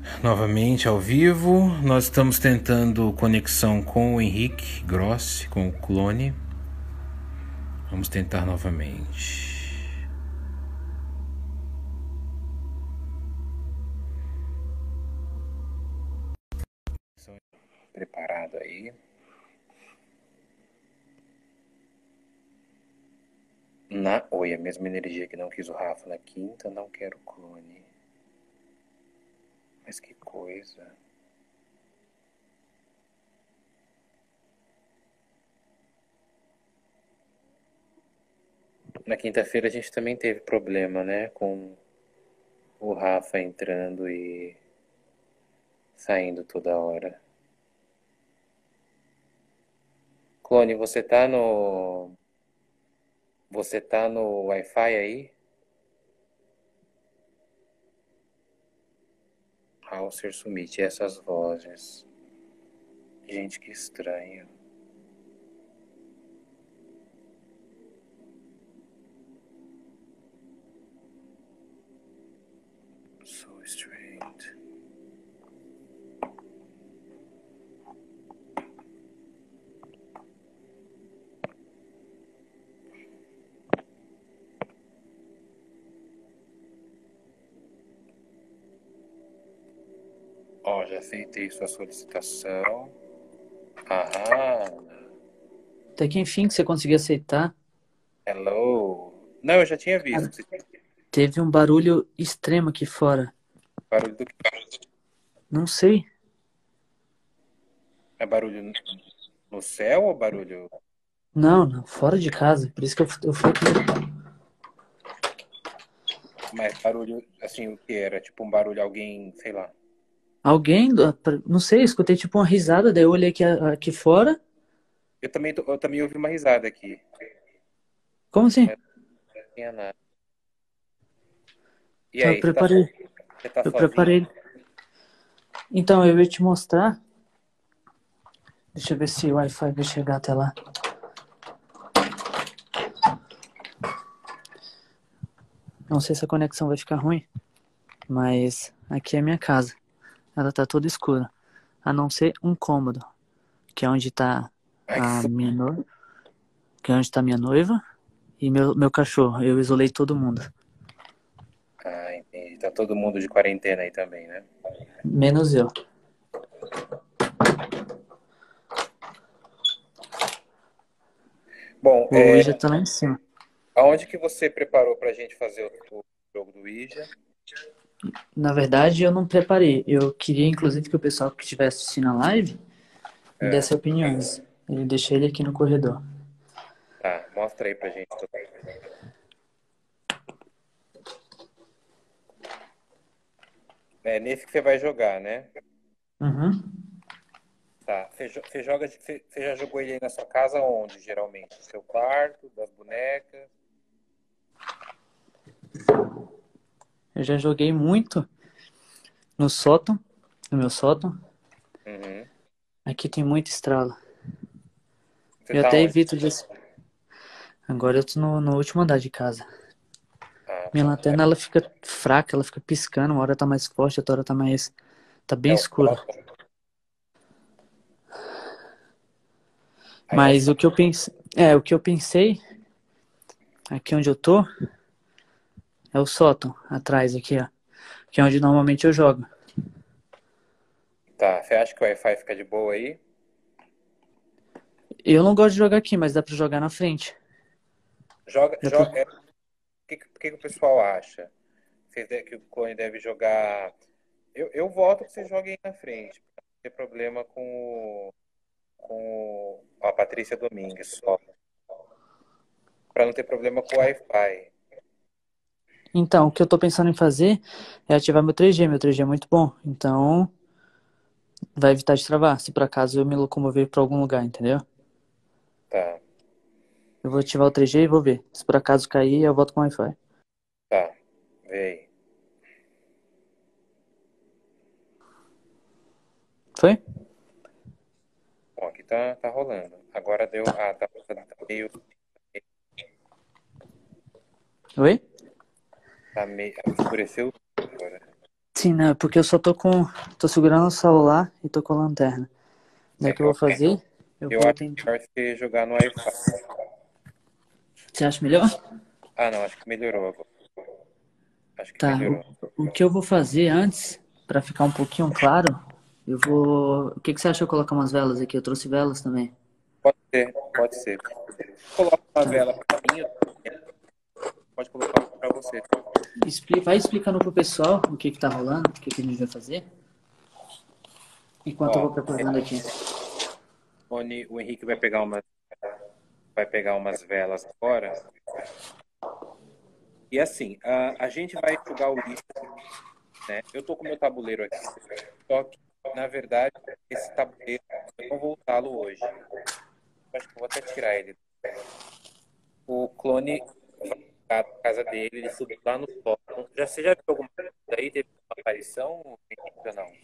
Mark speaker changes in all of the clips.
Speaker 1: Novamente ao vivo, nós estamos tentando conexão com o Henrique Grossi, com o clone. Vamos tentar novamente. Preparado aí. Oi, a mesma energia que não quis o Rafa na quinta, não quero o clone. Mas que coisa. Na quinta-feira a gente também teve problema, né? Com o Rafa entrando e saindo toda hora. Clone, você tá no. Você tá no Wi-Fi aí? Hauser Sumit, essas vozes. Gente, que estranho. So strange. Ó, já aceitei sua solicitação. Aham.
Speaker 2: Até que enfim que você conseguiu aceitar.
Speaker 1: Hello. Não, eu já tinha visto
Speaker 2: Cara,
Speaker 1: que você
Speaker 2: teve um barulho extremo aqui fora.
Speaker 1: barulho do.
Speaker 2: Não sei.
Speaker 1: É barulho no céu ou barulho.
Speaker 2: Não, não, fora de casa. Por isso que eu fui aqui.
Speaker 1: Mas barulho, assim, o que era? Tipo um barulho, alguém, sei lá.
Speaker 2: Alguém, não sei, eu escutei tipo uma risada, daí eu olhei aqui fora.
Speaker 1: Eu também ouvi uma risada aqui.
Speaker 2: Como assim?
Speaker 1: Mas não tinha nada. E
Speaker 2: Então
Speaker 1: aí, você tá
Speaker 2: eu
Speaker 1: sozinho?
Speaker 2: preparei. Então eu ia te mostrar. Deixa eu ver se o Wi-Fi vai chegar até lá. Não sei se a conexão vai ficar ruim, mas aqui é a minha casa. Ela tá toda escura, a não ser um cômodo, que é onde tá
Speaker 1: Ai, que
Speaker 2: a minha noiva, que é onde tá minha noiva e meu cachorro. Eu isolei todo mundo,
Speaker 1: Ah, entendi. Tá todo mundo de quarentena aí também, né?
Speaker 2: menos eu.
Speaker 1: Bom,
Speaker 2: O Luigi já tá lá em cima.
Speaker 1: aonde que você preparou pra gente fazer o jogo do Ouija?
Speaker 2: Na verdade, eu não preparei. Eu queria, inclusive, que o pessoal que estivesse assistindo a live me
Speaker 1: É,
Speaker 2: desse opiniões. Eu deixei ele aqui no corredor.
Speaker 1: tá, mostra aí pra gente. É nesse que você vai jogar, né?
Speaker 2: Uhum.
Speaker 1: Tá. Você já jogou ele aí na sua casa onde, geralmente? No seu quarto, das bonecas?
Speaker 2: Eu já joguei muito no sótão, no meu sótão.
Speaker 1: Uhum.
Speaker 2: Aqui tem muita estrala.
Speaker 1: Você
Speaker 2: Eu
Speaker 1: tá
Speaker 2: até
Speaker 1: onde?
Speaker 2: evito de. Agora eu tô no último andar de casa.
Speaker 1: Ah,
Speaker 2: Minha
Speaker 1: tá.
Speaker 2: lanterna ela fica fraca, ela fica piscando. Uma hora tá mais forte, outra hora tá mais. Tá bem
Speaker 1: É o
Speaker 2: escuro.
Speaker 1: sótão. Aí é o
Speaker 2: Mas
Speaker 1: sótão.
Speaker 2: o que eu pensei, aqui onde eu tô, é o sótão, atrás aqui, ó. Que é onde normalmente eu jogo.
Speaker 1: Tá. Você acha que o Wi-Fi fica de boa aí?
Speaker 2: Eu não gosto de jogar aqui, mas dá pra jogar na frente. Dá pra...
Speaker 1: O que o pessoal acha? Que o clone deve jogar. Eu voto que você jogue aí na frente. Pra não ter problema com a Patrícia Domingues só. Pra não ter problema com o Wi-Fi.
Speaker 2: Então, o que eu tô pensando em fazer é ativar meu 3G. Meu 3G é muito bom. Então, vai evitar de travar, se por acaso eu me locomover pra algum lugar, entendeu?
Speaker 1: Tá,
Speaker 2: Eu vou ativar o 3G e vou ver. Se por acaso cair, eu volto com o Wi-Fi.
Speaker 1: tá. Vê aí.
Speaker 2: Foi?
Speaker 1: Bom, aqui tá rolando. Agora deu.
Speaker 2: Tá.
Speaker 1: Ah, tá meio.
Speaker 2: Oi?
Speaker 1: Tá meio. Escureceu agora.
Speaker 2: Sim, né? Porque eu só tô segurando o celular e tô com a lanterna. Daí o que eu vou fazer? Eu
Speaker 1: Eu
Speaker 2: vou
Speaker 1: acho
Speaker 2: tentar.
Speaker 1: melhor você jogar no Wi-Fi.
Speaker 2: Você acha melhor?
Speaker 1: Ah, não, acho que melhorou agora. Acho que
Speaker 2: Tá.
Speaker 1: melhorou.
Speaker 2: O que eu vou fazer antes, pra ficar um pouquinho claro, eu vou. O que que você acha de eu colocar umas velas aqui? Eu trouxe velas também.
Speaker 1: Pode ser, pode ser. Coloca uma vela pra mim, pode colocar uma pra você.
Speaker 2: Vai explicando pro pessoal o que que tá rolando, o que que a gente vai fazer, enquanto eu
Speaker 1: Ó,
Speaker 2: vou preparando aqui.
Speaker 1: o Henrique vai pegar umas velas agora. E assim, a gente vai jogar o lixo, né? Eu tô com o meu tabuleiro aqui, só que, na verdade, esse tabuleiro, eu não vou usá-lo hoje. Eu acho que eu vou até tirar ele. O clone vai ficar na casa dele, ele subiu lá no sótão. Você já viu alguma coisa aí? Teve uma aparição, Henrique, ou não?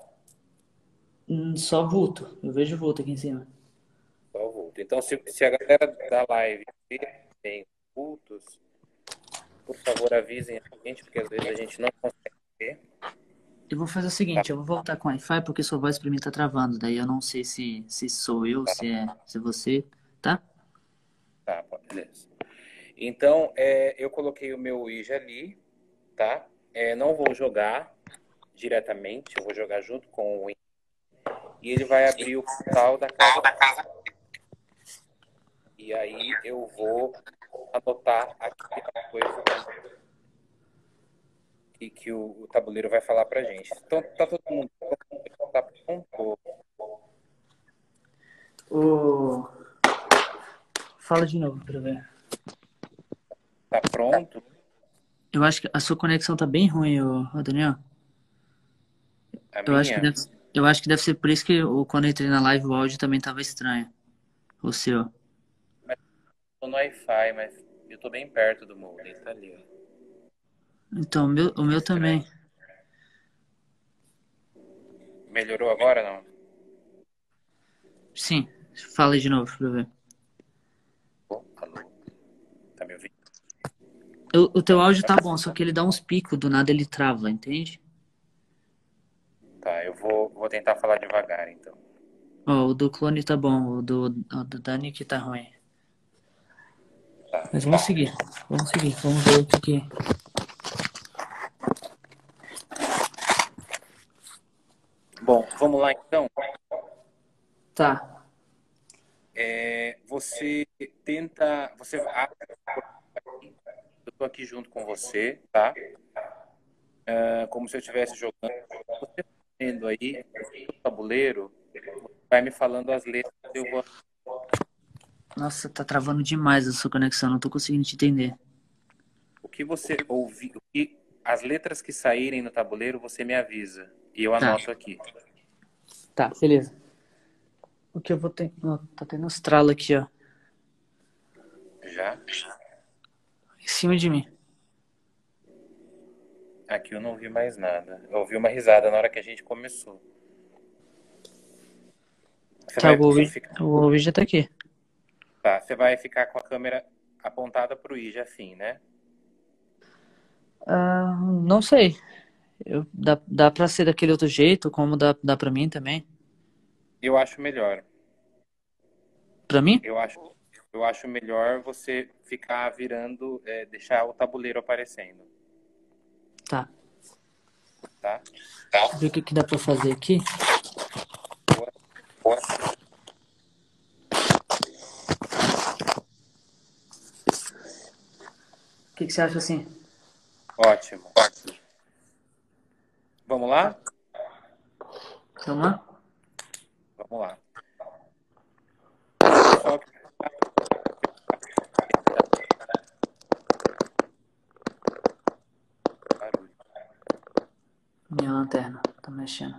Speaker 2: Só vulto. Eu vejo vulto aqui em cima.
Speaker 1: Só o vulto. Então, se a galera da live vê que tem cultos, por favor, avisem a gente, porque às vezes a gente não consegue ver.
Speaker 2: Eu vou fazer o
Speaker 1: Tá,
Speaker 2: seguinte, eu vou voltar com o Wi-Fi porque sua voz pra mim tá travando. Daí eu não sei se sou eu, se é você, tá?
Speaker 1: tá, beleza. Então, eu coloquei o meu Ouija ali, tá? Não vou jogar diretamente, eu vou jogar junto com o Henrique. E ele vai abrir o portal da casa. E aí eu vou anotar aqui as coisas que o tabuleiro vai falar pra gente. Então, tá todo mundo tá pronto?
Speaker 2: O... Fala de novo pra eu ver.
Speaker 1: Tá pronto?
Speaker 2: Eu acho que a sua conexão tá bem ruim, ô Daniel.
Speaker 1: A
Speaker 2: Eu acho que
Speaker 1: minha?
Speaker 2: deve, eu acho que deve ser por isso que quando eu entrei na live o áudio também tava estranho. O seu.
Speaker 1: Mas tô no Wi-Fi, mas eu tô bem perto do modem, tá ali, ó.
Speaker 2: Então, o
Speaker 1: Que
Speaker 2: meu
Speaker 1: estranho.
Speaker 2: também.
Speaker 1: Melhorou agora, não?
Speaker 2: Sim, fala aí de novo pra eu ver.
Speaker 1: Alô? Tá me ouvindo?
Speaker 2: O teu áudio tá bom, só que ele dá uns picos, do nada ele trava, entende?
Speaker 1: Tá, eu vou tentar falar devagar, então.
Speaker 2: Ó, o do clone tá bom, o do Dani que tá ruim.
Speaker 1: Tá.
Speaker 2: Mas vamos ver o que que...
Speaker 1: Bom, vamos lá, então.
Speaker 2: Tá,
Speaker 1: Você tenta... Você abre... Eu tô aqui junto com você, tá? Como se eu estivesse jogando. Você tá vendo aí o tabuleiro, vai me falando as letras, eu vou...
Speaker 2: nossa, tá travando demais a sua conexão, não tô conseguindo te entender.
Speaker 1: O que você ouvir, as letras que saírem no tabuleiro, você me avisa. E eu
Speaker 2: Tá,
Speaker 1: anoto aqui.
Speaker 2: tá, beleza. O que eu vou ter... Ó, tá tendo uns tralos aqui, ó,
Speaker 1: Já?
Speaker 2: em cima de mim.
Speaker 1: Aqui eu não ouvi mais nada. Eu ouvi uma risada na hora que a gente começou. Você
Speaker 2: Tá,
Speaker 1: vai ficar,
Speaker 2: o Ouija já tá aqui.
Speaker 1: tá, você vai ficar com a câmera apontada pro Ija, assim, né?
Speaker 2: Ah, não sei. Dá pra ser daquele outro jeito, como dá pra mim também.
Speaker 1: Eu acho melhor.
Speaker 2: Pra mim?
Speaker 1: Eu acho, eu acho melhor você ficar virando, deixar o tabuleiro aparecendo,
Speaker 2: Tá.
Speaker 1: tá?
Speaker 2: Deixa eu ver o que que dá pra fazer aqui.
Speaker 1: Boa.
Speaker 2: O que que você acha assim?
Speaker 1: Ótimo. Vamos lá?
Speaker 2: Vamos lá?
Speaker 1: Vamos lá. Pessoal que barulho.
Speaker 2: Minha lanterna tá mexendo.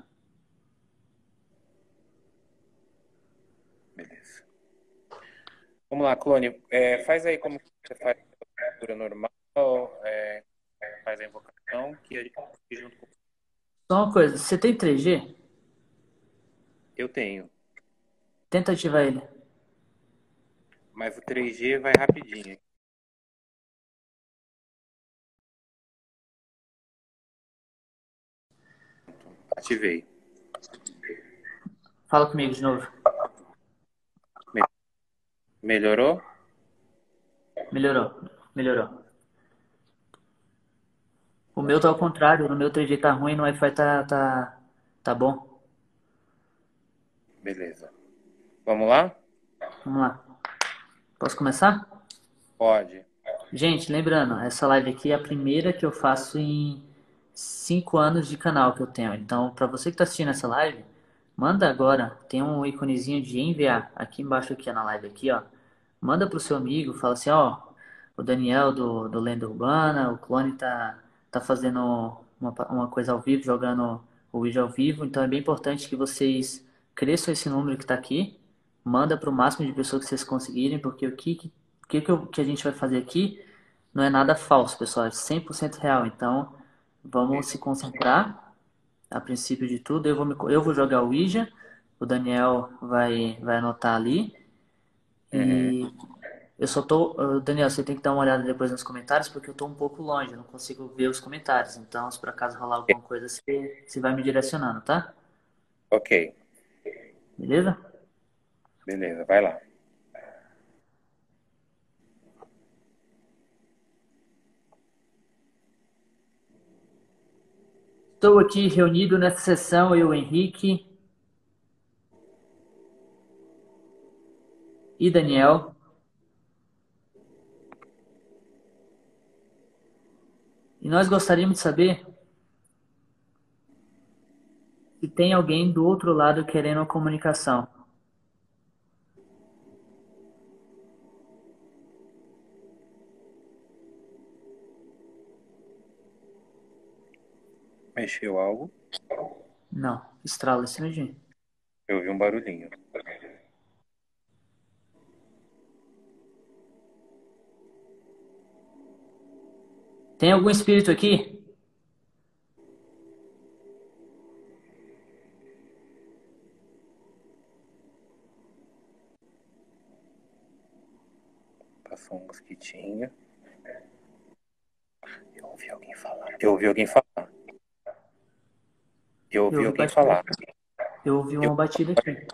Speaker 1: Beleza. Vamos lá, Clone. Faz aí como você faz a leitura normal, faz a invocação, que a gente junto com...
Speaker 2: Só uma coisa, você tem 3G?
Speaker 1: Eu tenho,
Speaker 2: Tenta ativar ele.
Speaker 1: mas o 3G vai rapidinho. Ativei.
Speaker 2: Fala comigo de novo.
Speaker 1: Melhorou?
Speaker 2: Melhorou. O meu tá ao contrário, no meu 3G tá ruim, no Wi-Fi tá bom.
Speaker 1: Beleza. Vamos lá?
Speaker 2: Vamos lá. Posso começar?
Speaker 1: Pode.
Speaker 2: Gente, lembrando, essa live aqui é a primeira que eu faço em 5 anos de canal que eu tenho. Então, para você que está assistindo essa live, manda agora, tem um iconezinho de enviar aqui embaixo aqui na live aqui, ó. Manda pro seu amigo, fala assim, ó, o Daniel do Lenda Urbana, o Clone tá fazendo uma coisa ao vivo, jogando o vídeo ao vivo, então é bem importante que vocês cresçam esse número que está aqui, manda para o máximo de pessoas que vocês conseguirem, porque o que a gente vai fazer aqui não é nada falso, pessoal, é 100% real. Então, vamos se concentrar. A princípio de tudo, eu vou jogar o Ouija, o Daniel vai anotar ali.
Speaker 1: Uhum.
Speaker 2: E eu só tô. Daniel, você tem que dar uma olhada depois nos comentários, porque eu tô um pouco longe, eu não consigo ver os comentários. Então, se por acaso rolar alguma coisa, você vai me direcionando, tá?
Speaker 1: Ok.
Speaker 2: Beleza?
Speaker 1: Beleza, vai lá.
Speaker 2: Estou aqui reunido nessa sessão, eu, Henrique e Daniel. E nós gostaríamos de saber se tem alguém do outro lado querendo a comunicação.
Speaker 1: Mexeu algo?
Speaker 2: Não, estrala esse nojinho.
Speaker 1: Eu ouvi um barulhinho.
Speaker 2: Tem algum espírito aqui?
Speaker 1: Passou um mosquitinho. Eu ouvi alguém falar. Eu ouvi alguém falar. Eu
Speaker 2: Eu
Speaker 1: ouvi
Speaker 2: ouvi
Speaker 1: alguém
Speaker 2: batida.
Speaker 1: falar.
Speaker 2: Eu ouvi
Speaker 1: Eu
Speaker 2: uma batida aqui.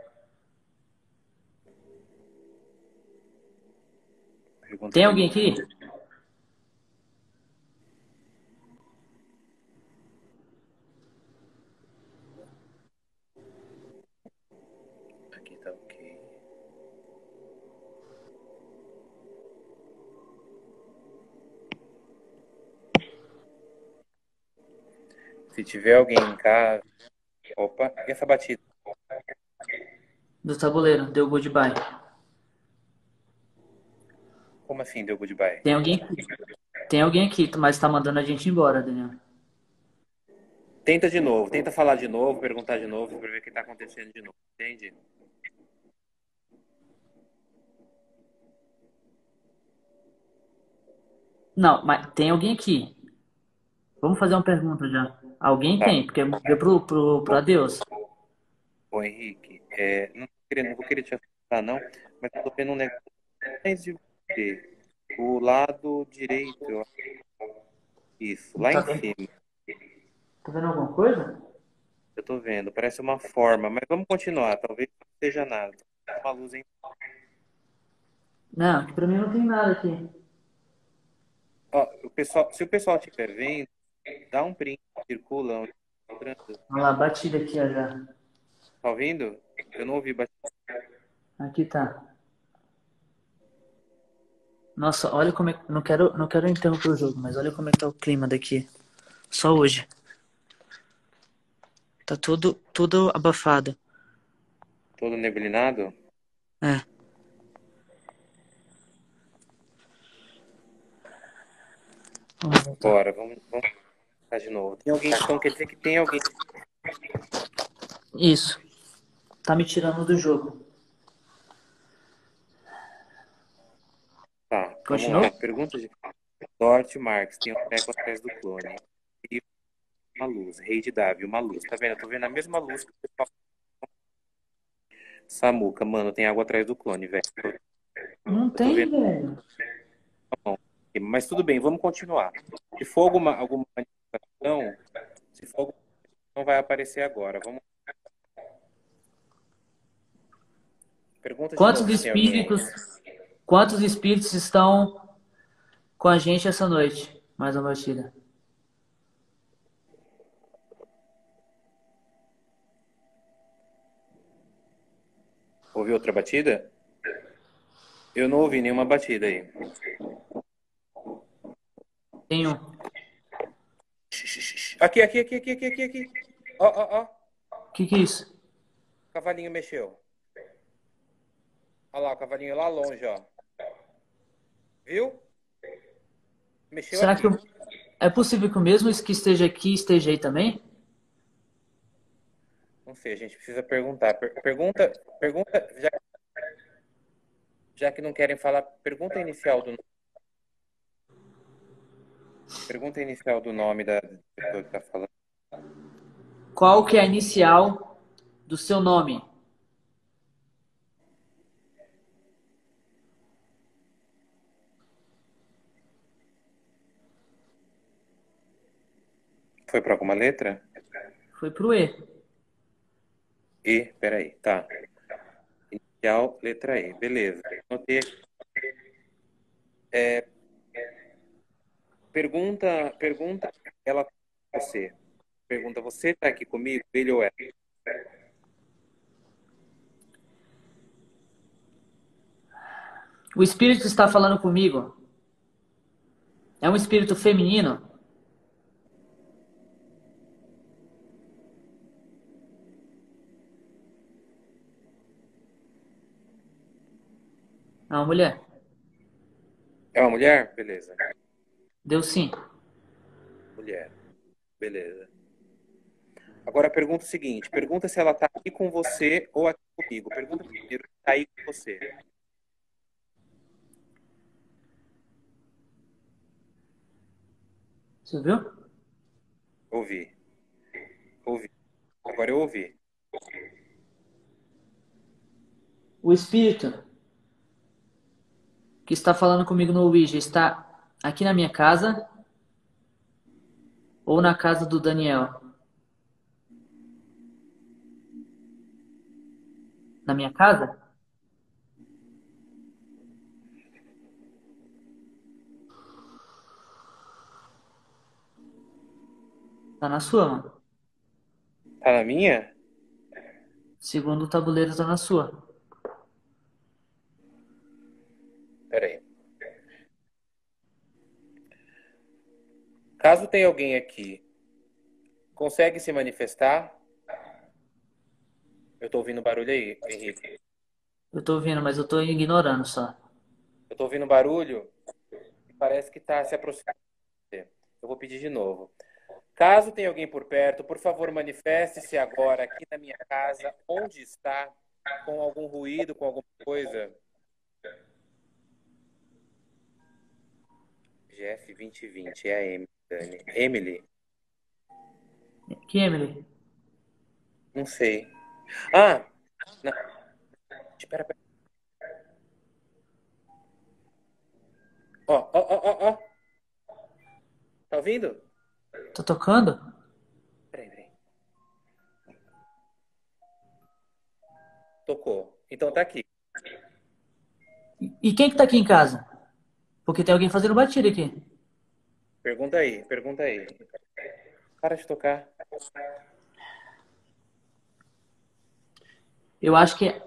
Speaker 1: pergunta
Speaker 2: Tem
Speaker 1: de
Speaker 2: alguém
Speaker 1: novo.
Speaker 2: aqui?
Speaker 1: Aqui tá ok. Se tiver alguém em casa. Opa, e essa batida?
Speaker 2: Do tabuleiro, deu goodbye.
Speaker 1: Como assim deu goodbye?
Speaker 2: Tem alguém aqui? Tem alguém aqui, mas tá mandando a gente embora, Daniel.
Speaker 1: Tenta de novo, tenta falar de novo, perguntar de novo pra ver o que tá acontecendo de novo. Entende?
Speaker 2: Não, mas tem alguém aqui. Vamos fazer uma pergunta já. Alguém
Speaker 1: Tá.
Speaker 2: tem, porque deu pro
Speaker 1: Ô,
Speaker 2: adeus.
Speaker 1: ô Henrique, não vou querer te assustar, não, mas eu tô vendo um negócio mais de você. O lado direito, isso, lá
Speaker 2: Tá
Speaker 1: em
Speaker 2: vendo?
Speaker 1: cima.
Speaker 2: Tá vendo alguma coisa?
Speaker 1: Eu tô vendo, parece uma forma, mas vamos continuar, talvez não seja nada. Uma luz em.
Speaker 2: Não, aqui pra mim não tem nada aqui.
Speaker 1: Ó, se o pessoal estiver vendo, dá um print, circula onde tá mostrando.
Speaker 2: Olha lá, batida aqui, ó, já.
Speaker 1: Tá ouvindo? Eu não ouvi batida.
Speaker 2: Aqui tá. Nossa, olha como é. Não quero interromper o jogo, mas olha como é que tá o clima daqui. Só hoje. Tá tudo abafado.
Speaker 1: Todo neblinado?
Speaker 2: É. Vamos voltar.
Speaker 1: Bora, vamos tentar de novo. Tem alguém, então quer dizer que tem alguém.
Speaker 2: Isso. Tá me tirando do jogo.
Speaker 1: Tá, vamos
Speaker 2: Continua?
Speaker 1: lá. Pergunta de Dorothy Marx, tem um treco atrás do clone. E uma luz, Rei de Davi, uma luz. Tá vendo? Eu tô vendo a mesma luz que o pessoal. Samuca, mano, tem água atrás do clone, velho.
Speaker 2: Não
Speaker 1: Eu tô
Speaker 2: tem,
Speaker 1: vendo.
Speaker 2: velho.
Speaker 1: Mas tudo bem, vamos continuar. Se for alguma manifestação, se for alguma manifestação, vai aparecer agora. Vamos. Pergunta de
Speaker 2: Quantos
Speaker 1: novo se tem alguém aí.
Speaker 2: espíritos, quantos espíritos estão com a gente essa noite? Mais uma batida.
Speaker 1: Ouviu outra batida? Eu não ouvi nenhuma batida aí.
Speaker 2: Tenho.
Speaker 1: Aqui, aqui, aqui, aqui, aqui, aqui, aqui. Ó, ó, ó.
Speaker 2: O que é isso?
Speaker 1: O cavalinho mexeu. Olha lá, o cavalinho lá longe, ó. Viu? Mexeu
Speaker 2: Será que
Speaker 1: aqui.
Speaker 2: é possível que o mesmo que esteja aqui esteja aí também?
Speaker 1: Não sei, a gente precisa perguntar. Pergunta, pergunta, já que não querem falar, pergunta inicial do nome da pessoa que tá falando.
Speaker 2: Qual que é a inicial do seu nome?
Speaker 1: Foi para alguma letra?
Speaker 2: Foi pro E.
Speaker 1: E, peraí, tá. Inicial, letra E, beleza. Anotei aqui. Pergunta ela você. Pergunta, você tá aqui comigo, ele ou ela?
Speaker 2: O espírito está falando comigo. É um espírito feminino? É uma mulher?
Speaker 1: É uma mulher? Beleza.
Speaker 2: Deu sim.
Speaker 1: Mulher. Beleza. Agora pergunta o seguinte, pergunta se ela tá aqui com você ou aqui comigo. Pergunta primeiro se tá aí com você.
Speaker 2: Você viu?
Speaker 1: Ouvi. Ouvi. Agora eu ouvi.
Speaker 2: O espírito que está falando comigo no Ouija está aqui na minha casa ou na casa do Daniel? Na minha casa? Tá na sua, mano.
Speaker 1: Tá na minha?
Speaker 2: Segundo o tabuleiro, tá na sua.
Speaker 1: Peraí. Caso tenha alguém aqui, consegue se manifestar? Eu tô ouvindo barulho aí, Henrique.
Speaker 2: Eu tô ouvindo, mas eu tô ignorando só.
Speaker 1: Eu tô ouvindo barulho e parece que tá se aproximando. Eu vou pedir de novo. Caso tenha alguém por perto, por favor, manifeste-se agora aqui na minha casa, onde está, com algum ruído, com alguma coisa. GF 2020, é a Emily, Dani. Emily?
Speaker 2: Que Emily?
Speaker 1: Não sei. Ah! Não. Espera, espera. Ó, ó, ó, ó, ó. Tá ouvindo?
Speaker 2: Tá tocando?
Speaker 1: Peraí, peraí. Tocou. Então tá aqui.
Speaker 2: E quem que tá aqui em casa? Porque tem alguém fazendo batida aqui.
Speaker 1: Pergunta aí, pergunta aí. Para de tocar.
Speaker 2: Eu acho que.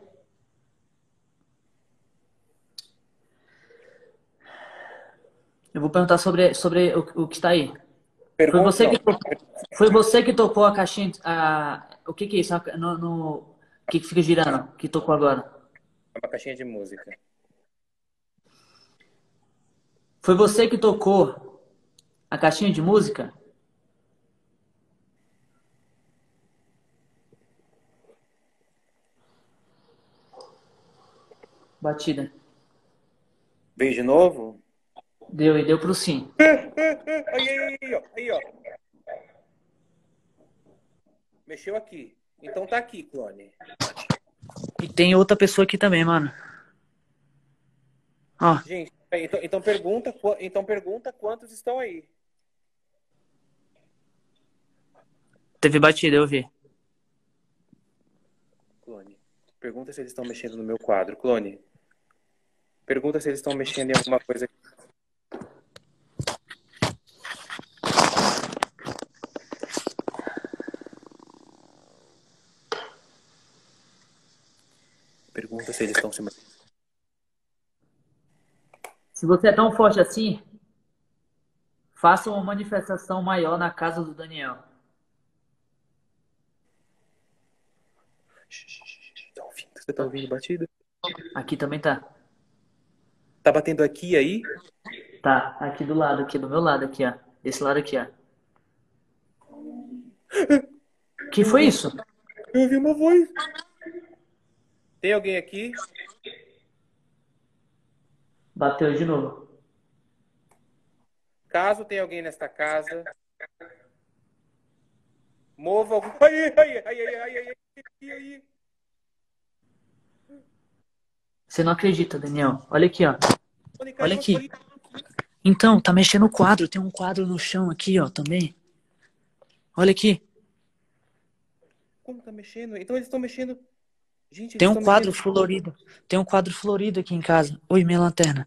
Speaker 2: Eu vou perguntar sobre o que está aí. Foi
Speaker 1: Pergunta,
Speaker 2: você
Speaker 1: não.
Speaker 2: que, foi você que tocou a caixinha. O que é isso? O que fica girando? Que tocou agora?
Speaker 1: É uma caixinha de música.
Speaker 2: Foi você que tocou a caixinha de música? Batida.
Speaker 1: Veio de novo?
Speaker 2: Deu e deu pro sim.
Speaker 1: Aí, aí, ó. Aí, ó. Mexeu aqui. Então tá aqui, clone.
Speaker 2: E tem outra pessoa aqui também, mano. Ó,
Speaker 1: Gente, então pergunta quantos estão aí.
Speaker 2: Teve batida, eu vi.
Speaker 1: Clone, pergunta se eles estão mexendo no meu quadro. Clone, pergunta se eles estão mexendo em alguma coisa. Pergunta se eles estão se...
Speaker 2: Se você é tão forte assim, faça uma manifestação maior na casa do Daniel.
Speaker 1: Tá ouvindo? Você tá ouvindo batida?
Speaker 2: Aqui também tá.
Speaker 1: Tá batendo aqui aí?
Speaker 2: Tá, aqui do lado, aqui do meu lado, aqui, ó. Esse lado aqui, ó. Que
Speaker 1: Eu
Speaker 2: foi
Speaker 1: ouvi,
Speaker 2: isso?
Speaker 1: eu ouvi uma voz. Tem alguém aqui?
Speaker 2: Bateu de novo.
Speaker 1: Caso tenha alguém nesta casa, mova algum. Aí, aí, aí, aí, aí, aí, aí, aí.
Speaker 2: Você não acredita, Daniel. Olha aqui, ó.
Speaker 1: Clone,
Speaker 2: Olha
Speaker 1: caiu
Speaker 2: aqui.
Speaker 1: aqui.
Speaker 2: Então, tá mexendo o quadro. Tem um quadro no chão aqui, ó, também. Olha aqui.
Speaker 1: Como tá mexendo? Então eles estão mexendo. Gente, eles
Speaker 2: Tem um
Speaker 1: estão mexendo.
Speaker 2: quadro florido. Tem um quadro florido aqui em casa. Oi, minha lanterna.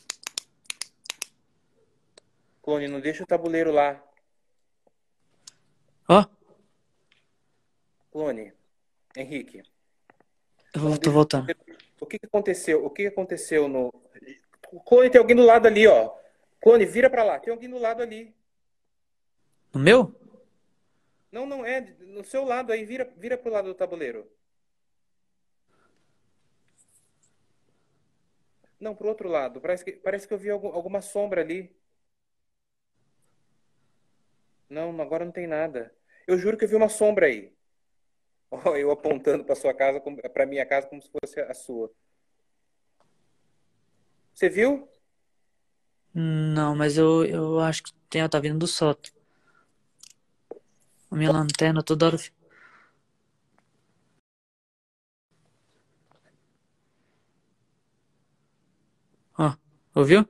Speaker 1: Clone, não deixa o tabuleiro lá.
Speaker 2: Ó,
Speaker 1: Clone, Henrique,
Speaker 2: eu
Speaker 1: não
Speaker 2: tô
Speaker 1: deixa o
Speaker 2: voltando.
Speaker 1: tabuleiro. O que que aconteceu? O que que aconteceu no. Clone, tem alguém do lado ali, ó. Clone, vira pra lá. Tem alguém do lado ali.
Speaker 2: No meu?
Speaker 1: Não, não é. No seu lado aí. Vira pro lado do tabuleiro. Não, pro outro lado. Parece que eu vi alguma sombra ali. Não, agora não tem nada. Eu juro que eu vi uma sombra aí. Ó, eu apontando pra sua casa, pra minha casa, como se fosse a sua. Você viu?
Speaker 2: Não, mas eu acho que tem, tá vindo do sótão. A minha lanterna toda hora. Ó, ouviu?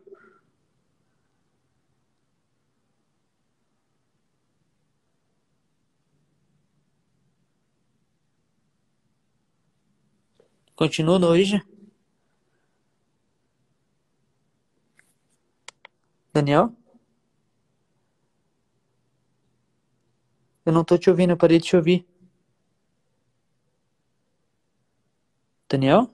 Speaker 2: Continua no origem? Daniel? Eu não tô te ouvindo, eu parei de te ouvir. Daniel?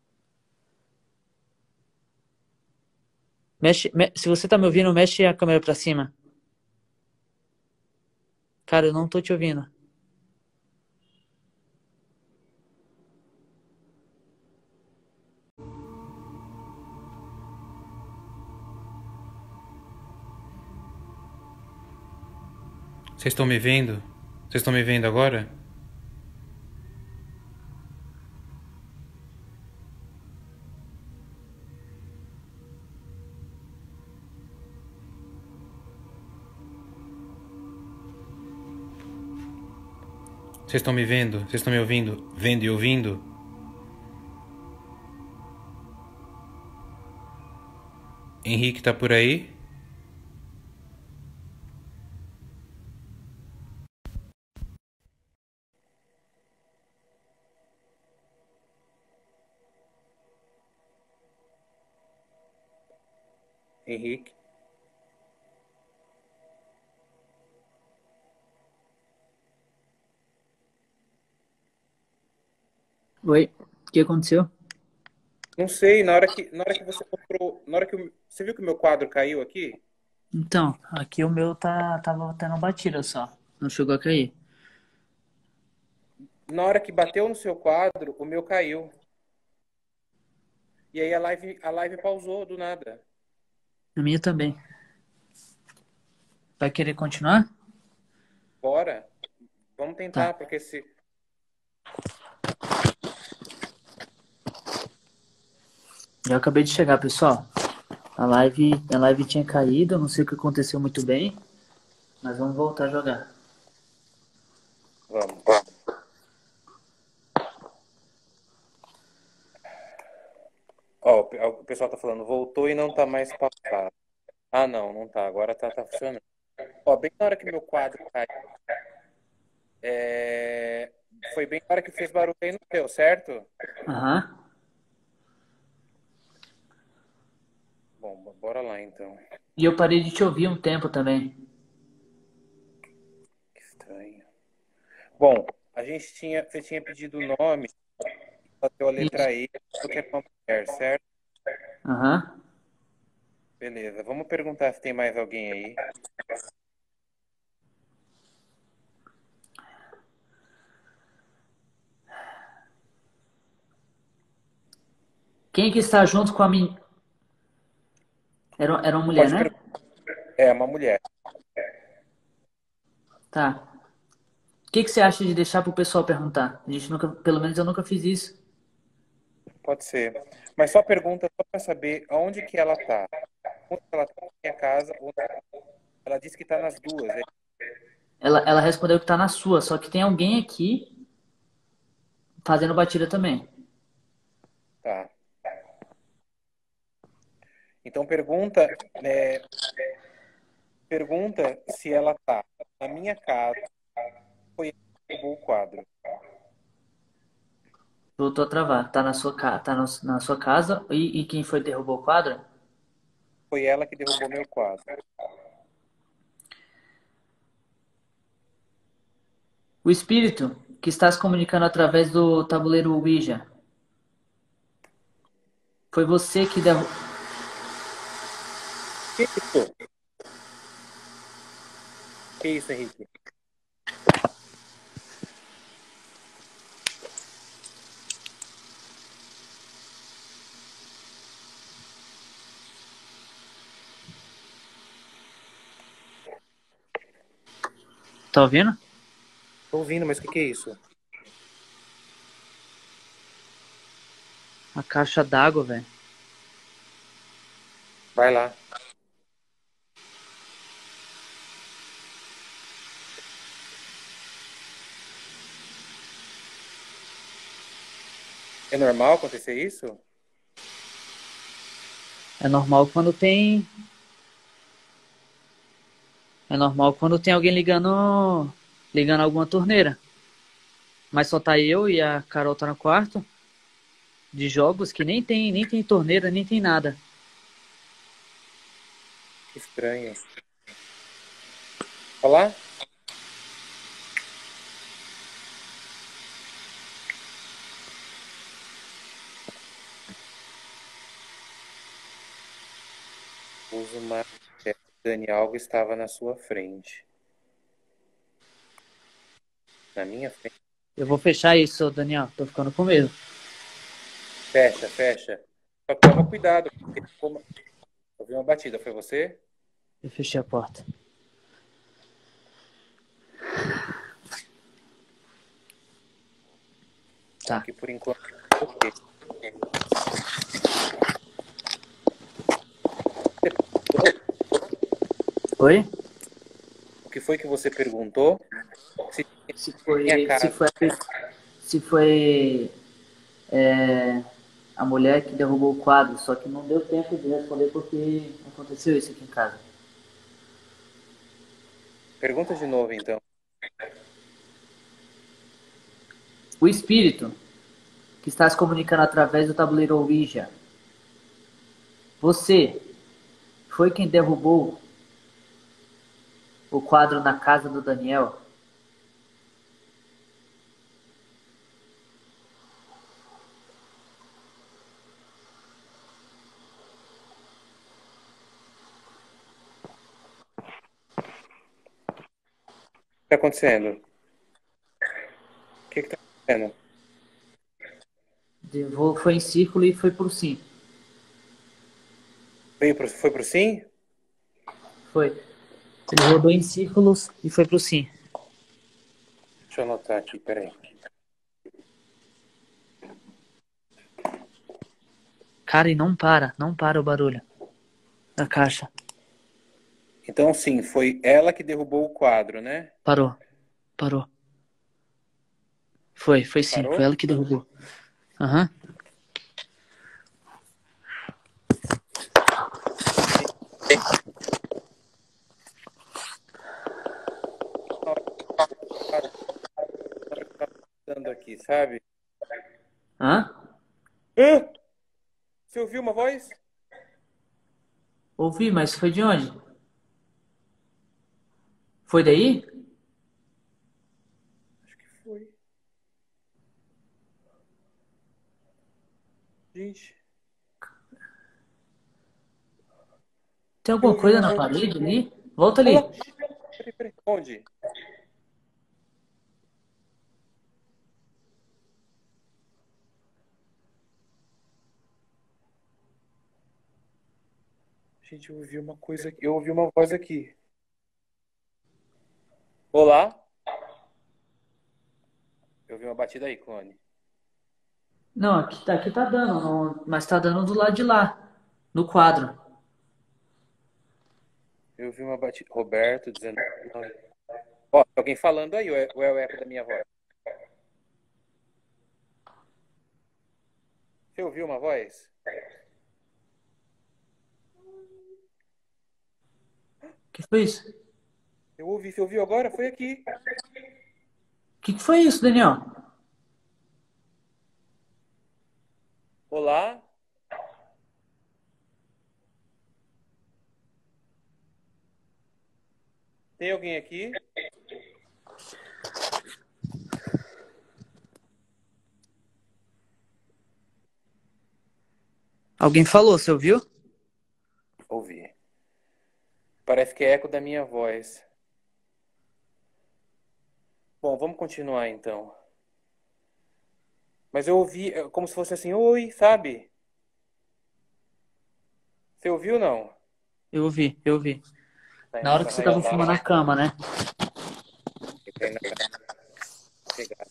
Speaker 2: Se você tá me ouvindo, mexe a câmera pra cima. Cara, eu não tô te ouvindo.
Speaker 1: Vocês estão me vendo? Vocês estão me vendo agora? Vocês estão me vendo? Vocês estão me ouvindo? Vendo e ouvindo? Henrique tá por aí? Henrique?
Speaker 2: Oi, o que aconteceu?
Speaker 1: Não sei, na hora que você mostrou, você viu que o meu quadro caiu aqui?
Speaker 2: Então, aqui o meu tava tendo batida só. Não chegou a cair.
Speaker 1: Na hora que bateu no seu quadro, o meu caiu. E aí a live pausou do nada.
Speaker 2: A minha também. Vai querer continuar?
Speaker 1: Bora? Vamos
Speaker 2: Tá.
Speaker 1: tentar, porque se
Speaker 2: Já acabei de chegar, pessoal. A live tinha caído, eu não sei o que aconteceu muito bem, mas vamos voltar a jogar.
Speaker 1: vamos. Ó, o pessoal tá falando, voltou e não tá mais pausado. Ah, não, não tá. Agora tá funcionando. Ó, bem na hora que meu quadro caiu, É, foi bem na hora que fez barulho aí no teu, certo?
Speaker 2: Aham.
Speaker 1: Bom, bora lá então.
Speaker 2: E eu parei de te ouvir um tempo também.
Speaker 1: Que estranho. Bom, você tinha pedido o nome, bateu a
Speaker 2: Isso.
Speaker 1: letra E, falou que era uma mulher, certo?
Speaker 2: Aham.
Speaker 1: Beleza, vamos perguntar se tem mais alguém aí.
Speaker 2: Quem que está junto com a menina? Era uma mulher,
Speaker 1: Pode
Speaker 2: né?
Speaker 1: perguntar. É uma mulher,
Speaker 2: Tá. O que que você acha de deixar pro pessoal perguntar? A gente nunca, pelo menos eu nunca fiz isso.
Speaker 1: pode ser. Mas só pergunta só para saber aonde que ela tá. Onde ela tá na minha casa, ou ela disse que tá nas duas.
Speaker 2: Ela respondeu que tá na sua, só que tem alguém aqui fazendo batida também.
Speaker 1: Tá. Então pergunta se ela tá na minha casa, foi ela que derrubou o quadro.
Speaker 2: Voltou a travar. Tá na sua, na sua casa e quem foi que derrubou o quadro?
Speaker 1: Foi ela que derrubou meu quadro.
Speaker 2: O espírito que está se comunicando através do tabuleiro Ouija. Foi você que derrubou.
Speaker 1: Que isso? Que isso, Henrique?
Speaker 2: Tá ouvindo?
Speaker 1: Tô ouvindo, mas o que que é isso?
Speaker 2: A caixa d'água, velho.
Speaker 1: Vai lá. É normal acontecer isso?
Speaker 2: É normal quando tem. É normal quando tem alguém ligando alguma torneira. Mas só tá eu e a Carol tá no quarto de jogos que nem tem torneira, nem tem nada.
Speaker 1: Que estranho. Olá? Uso uma. Dani, algo estava na sua frente. Na minha frente.
Speaker 2: Eu vou fechar isso, Daniel. Tô ficando com medo.
Speaker 1: Fecha, fecha. Só que toma cuidado, porque eu vi uma batida. Foi você?
Speaker 2: Eu fechei a porta.
Speaker 1: Bom,
Speaker 2: Tá.
Speaker 1: que por enquanto. Ok.
Speaker 2: Oi?
Speaker 1: O que foi que você perguntou? Se
Speaker 2: Se
Speaker 1: tinha
Speaker 2: foi, se
Speaker 1: casa.
Speaker 2: foi, se foi a mulher que derrubou o quadro, só que não deu tempo de responder porque aconteceu isso aqui em casa.
Speaker 1: Pergunta de novo, então.
Speaker 2: O espírito que está se comunicando através do tabuleiro Ouija. Você foi quem derrubou o quadro na casa do Daniel?
Speaker 1: O que está acontecendo? O que está acontecendo?
Speaker 2: Foi em círculo e foi por sim.
Speaker 1: Foi pro sim?
Speaker 2: Foi. Ele rodou em círculos e foi pro sim.
Speaker 1: Deixa eu anotar aqui, peraí.
Speaker 2: Cara, e não para o barulho da caixa.
Speaker 1: Então, sim, foi ela que derrubou o quadro, né?
Speaker 2: Parou, parou. Foi sim,
Speaker 1: Parou?
Speaker 2: foi ela que derrubou. Aham.
Speaker 1: Na hora que derrubou o quadro. aqui, sabe?
Speaker 2: Hã?
Speaker 1: Hã? Você ouviu uma voz?
Speaker 2: Ouvi, mas foi de onde? Foi daí?
Speaker 1: Acho que foi. Gente,
Speaker 2: Tem
Speaker 1: eu
Speaker 2: alguma
Speaker 1: ouvi
Speaker 2: coisa
Speaker 1: uma
Speaker 2: na
Speaker 1: voz.
Speaker 2: parede ali? Volta
Speaker 1: Olha
Speaker 2: ali.
Speaker 1: lá. Peraí, peraí. Onde? Gente, eu ouvi uma coisa aqui. Eu ouvi uma voz aqui. Olá? Eu ouvi uma batida aí, clone.
Speaker 2: Não, aqui tá dando, mas tá dando do lado de lá, no quadro.
Speaker 1: Eu ouvi uma batida. Roberto, 19. Ó, tem alguém falando aí, ou é o eco da minha voz? Você ouviu uma voz?
Speaker 2: Que foi isso?
Speaker 1: Eu ouvi. Você ouviu agora? Foi aqui.
Speaker 2: Que foi isso, Daniel?
Speaker 1: Olá? Tem alguém aqui?
Speaker 2: Alguém falou, você ouviu?
Speaker 1: Ouvi. Parece que é eco da minha voz. Bom, vamos continuar então. Mas eu ouvi como se fosse assim, oi, sabe? Você ouviu ou não?
Speaker 2: Eu ouvi, eu ouvi.
Speaker 1: Tá
Speaker 2: Na
Speaker 1: indo
Speaker 2: hora
Speaker 1: essa
Speaker 2: que você tava
Speaker 1: raionada.
Speaker 2: fumando na cama, né?
Speaker 1: Tá indo essa pegada.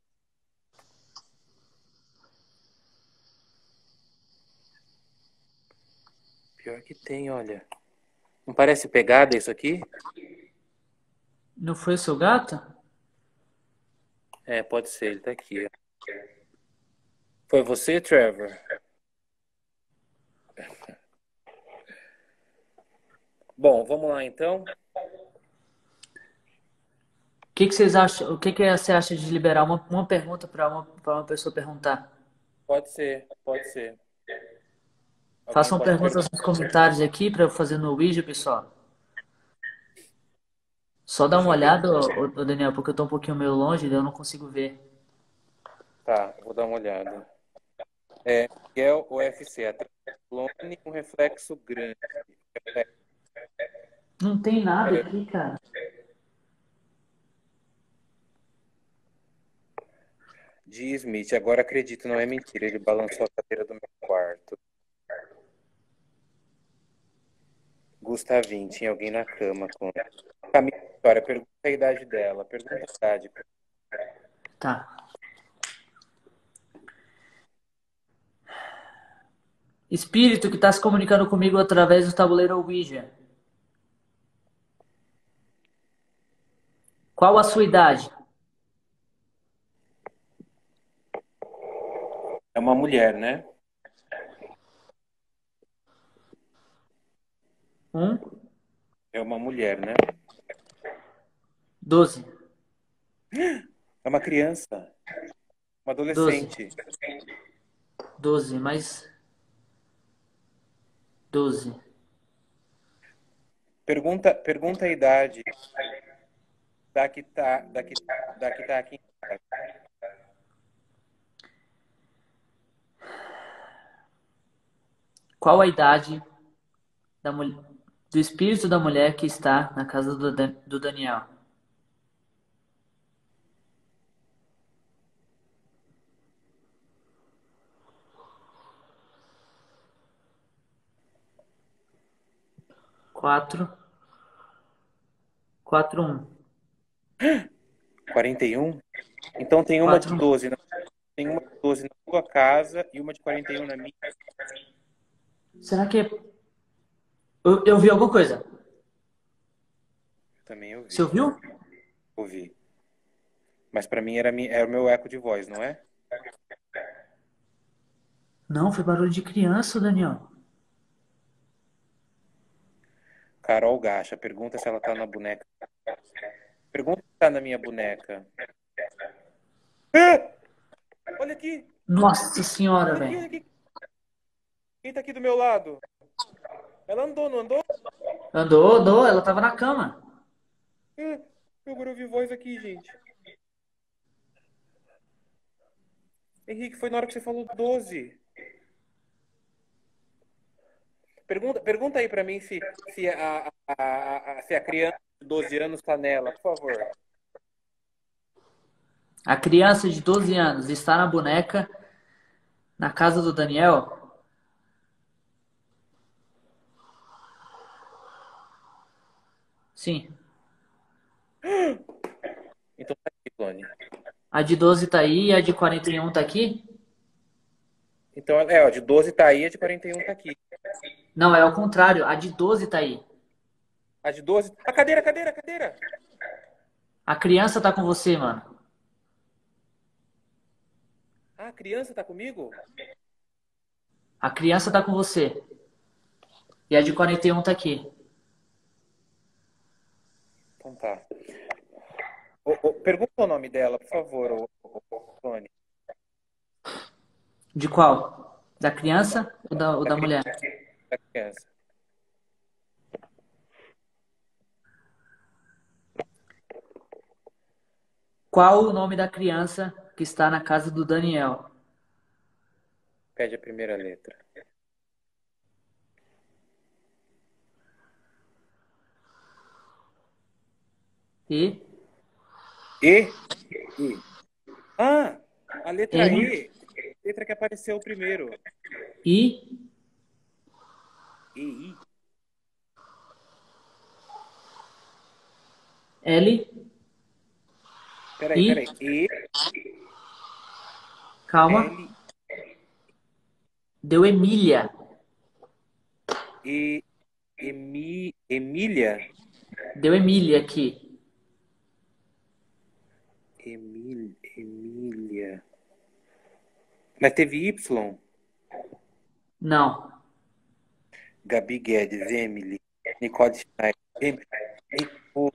Speaker 1: Pior que tem, olha. Não parece pegada isso aqui?
Speaker 2: Não foi o seu gato?
Speaker 1: É, pode ser, ele tá aqui. Ó. Foi você, Trevor? Bom, vamos lá então.
Speaker 2: O que que vocês acham? O que que você acha de liberar uma pergunta para uma pessoa perguntar?
Speaker 1: Pode ser, pode ser. Alguém
Speaker 2: Façam
Speaker 1: pode
Speaker 2: perguntas
Speaker 1: perguntar.
Speaker 2: nos comentários aqui para eu fazer no Ouija, pessoal. Só dá uma
Speaker 1: Deixa eu ver.
Speaker 2: olhada, ô Daniel, porque eu tô um pouquinho meio longe, daí eu não consigo ver.
Speaker 1: Tá, eu vou dar uma olhada. É, Miguel UFC, atrás do clone, um reflexo grande. Reflexo.
Speaker 2: Não tem nada
Speaker 1: É,
Speaker 2: aqui, cara.
Speaker 1: de Smith, agora acredito, não é mentira. Ele balançou a cadeira do meu quarto. Gustavinho, tinha alguém na cama com. Camila, Vitória, pergunta a idade dela. Pergunta a idade.
Speaker 2: Tá. Espírito que está se comunicando comigo através do tabuleiro Ouija. Qual a sua idade?
Speaker 1: É uma mulher, né?
Speaker 2: Um,
Speaker 1: É uma mulher, né?
Speaker 2: 12.
Speaker 1: É uma criança. Uma
Speaker 2: 12.
Speaker 1: adolescente.
Speaker 2: 12, mais 12.
Speaker 1: Pergunta a idade da que tá aqui.
Speaker 2: Qual a idade do espírito da mulher que está na casa do Daniel? Quatro, quatro, um.
Speaker 1: 41? Então tem uma de
Speaker 2: Quatro,
Speaker 1: 12. Tem uma de 12 na sua casa e uma de 41 na minha.
Speaker 2: será que é... Eu vi alguma coisa.
Speaker 1: Eu também
Speaker 2: Você
Speaker 1: ouvi.
Speaker 2: ouviu?
Speaker 1: Ouvi. Mas pra mim era o meu eco de voz, não é?
Speaker 2: Não, foi barulho de criança, Daniel.
Speaker 1: Carol Gacha, pergunta se ela tá na boneca. Pergunta se tá na minha boneca. Ah! Olha aqui.
Speaker 2: Nossa senhora,
Speaker 1: Olha aqui,
Speaker 2: velho.
Speaker 1: olha aqui. Quem tá aqui do meu lado? Ela andou, não andou?
Speaker 2: Andou, andou, ela tava na cama.
Speaker 1: Ah, agora eu ouvi voz aqui, gente. Henrique, foi na hora que você falou 12. Pergunta aí pra mim se a criança de 12 anos tá nela, por favor.
Speaker 2: A criança de 12 anos está na boneca na casa do Daniel? Sim.
Speaker 1: Então tá aqui, Clone.
Speaker 2: A de 12 tá aí e a de 41 tá aqui?
Speaker 1: Então, ó, de 12 tá aí, a de 41 tá aqui.
Speaker 2: Não, é ao contrário. A de 12 tá aí.
Speaker 1: A de 12. A cadeira, cadeira, cadeira!
Speaker 2: A criança tá com você, mano.
Speaker 1: Ah, a criança tá comigo?
Speaker 2: A criança tá com você. E a de 41 tá aqui.
Speaker 1: Então tá. Pergunta o nome dela, por favor, Clone.
Speaker 2: De qual? Da criança ou
Speaker 1: Da
Speaker 2: da
Speaker 1: criança,
Speaker 2: mulher?
Speaker 1: da criança.
Speaker 2: Qual o nome da criança que está na casa do Daniel?
Speaker 1: Pede a primeira letra.
Speaker 2: E?
Speaker 1: E? E. Ah, a letra
Speaker 2: N?
Speaker 1: E. Letra que apareceu primeiro.
Speaker 2: I?
Speaker 1: E, I.
Speaker 2: L?
Speaker 1: Peraí,
Speaker 2: I?
Speaker 1: peraí. E,
Speaker 2: Calma.
Speaker 1: L,
Speaker 2: Deu Emília.
Speaker 1: E, Emília?
Speaker 2: Deu Emília aqui.
Speaker 1: Emília. Mas teve Y?
Speaker 2: Não.
Speaker 1: Gabi Guedes, Emily, Nicole Schneider, o-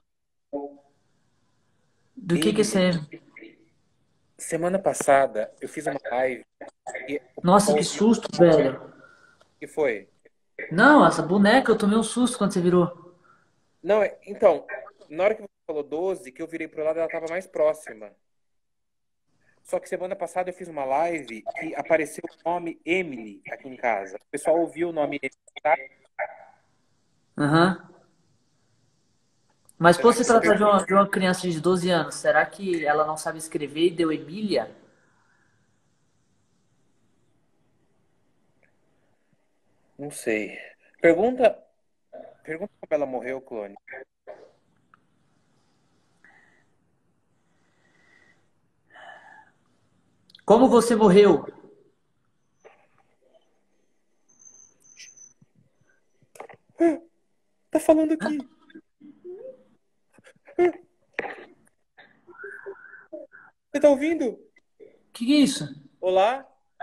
Speaker 2: Do que
Speaker 1: Emily.
Speaker 2: você...
Speaker 1: Semana passada eu fiz uma live e o
Speaker 2: Nossa,
Speaker 1: pessoal
Speaker 2: que
Speaker 1: ouviu.
Speaker 2: susto, velho.
Speaker 1: O que foi?
Speaker 2: Não, essa boneca, eu tomei um susto quando você virou.
Speaker 1: Não, então, na hora que você falou 12, que eu virei pro lado, ela tava mais próxima. Só que semana passada eu fiz uma live que apareceu o nome Emily aqui em casa. O pessoal ouviu o nome Emily, tá?
Speaker 2: Aham. Mas por
Speaker 1: Será
Speaker 2: se
Speaker 1: que
Speaker 2: tratar de uma criança de 12 anos, será que ela não sabe escrever e deu Emília?
Speaker 1: Não sei. Pergunta, pergunta como ela morreu, clone.
Speaker 2: Como você morreu?
Speaker 1: Tá falando aqui. Você tá ouvindo?
Speaker 2: Que é isso?
Speaker 1: Olá?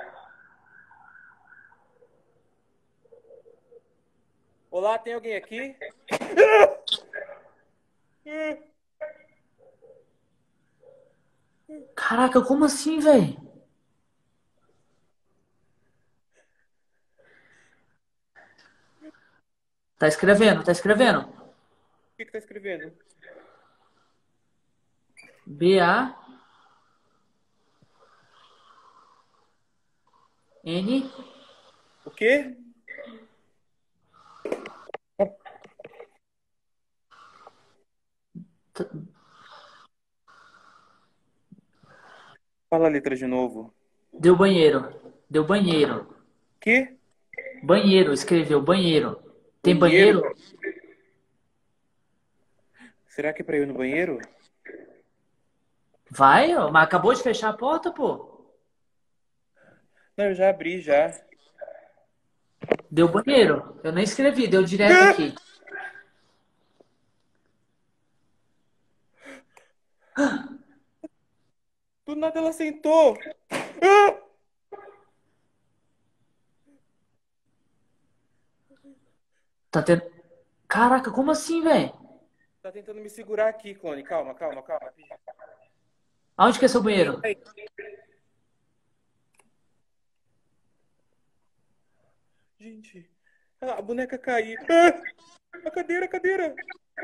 Speaker 1: Olá, tem alguém aqui?
Speaker 2: Caraca, como assim, velho? Tá escrevendo, tá escrevendo.
Speaker 1: O que que tá escrevendo?
Speaker 2: B-A-N.
Speaker 1: O quê? Fala a letra de novo.
Speaker 2: Deu banheiro. Deu banheiro.
Speaker 1: Quê?
Speaker 2: Banheiro, escreveu banheiro. Tem
Speaker 1: Banheiro?
Speaker 2: banheiro?
Speaker 1: Será que é pra eu ir no banheiro?
Speaker 2: Vai, ó, mas acabou de fechar a porta, pô.
Speaker 1: Não, eu já abri já.
Speaker 2: Deu banheiro. Eu nem escrevi, deu direto aqui.
Speaker 1: Do nada ela sentou. Ah!
Speaker 2: Tá tendo. Caraca, como assim, velho?
Speaker 1: Tá tentando me segurar aqui, clone. Calma, calma, calma.
Speaker 2: Aonde que é seu
Speaker 1: Peraí,
Speaker 2: banheiro?
Speaker 1: peraí. gente. Ah, a boneca caiu. Ah, a cadeira, a cadeira.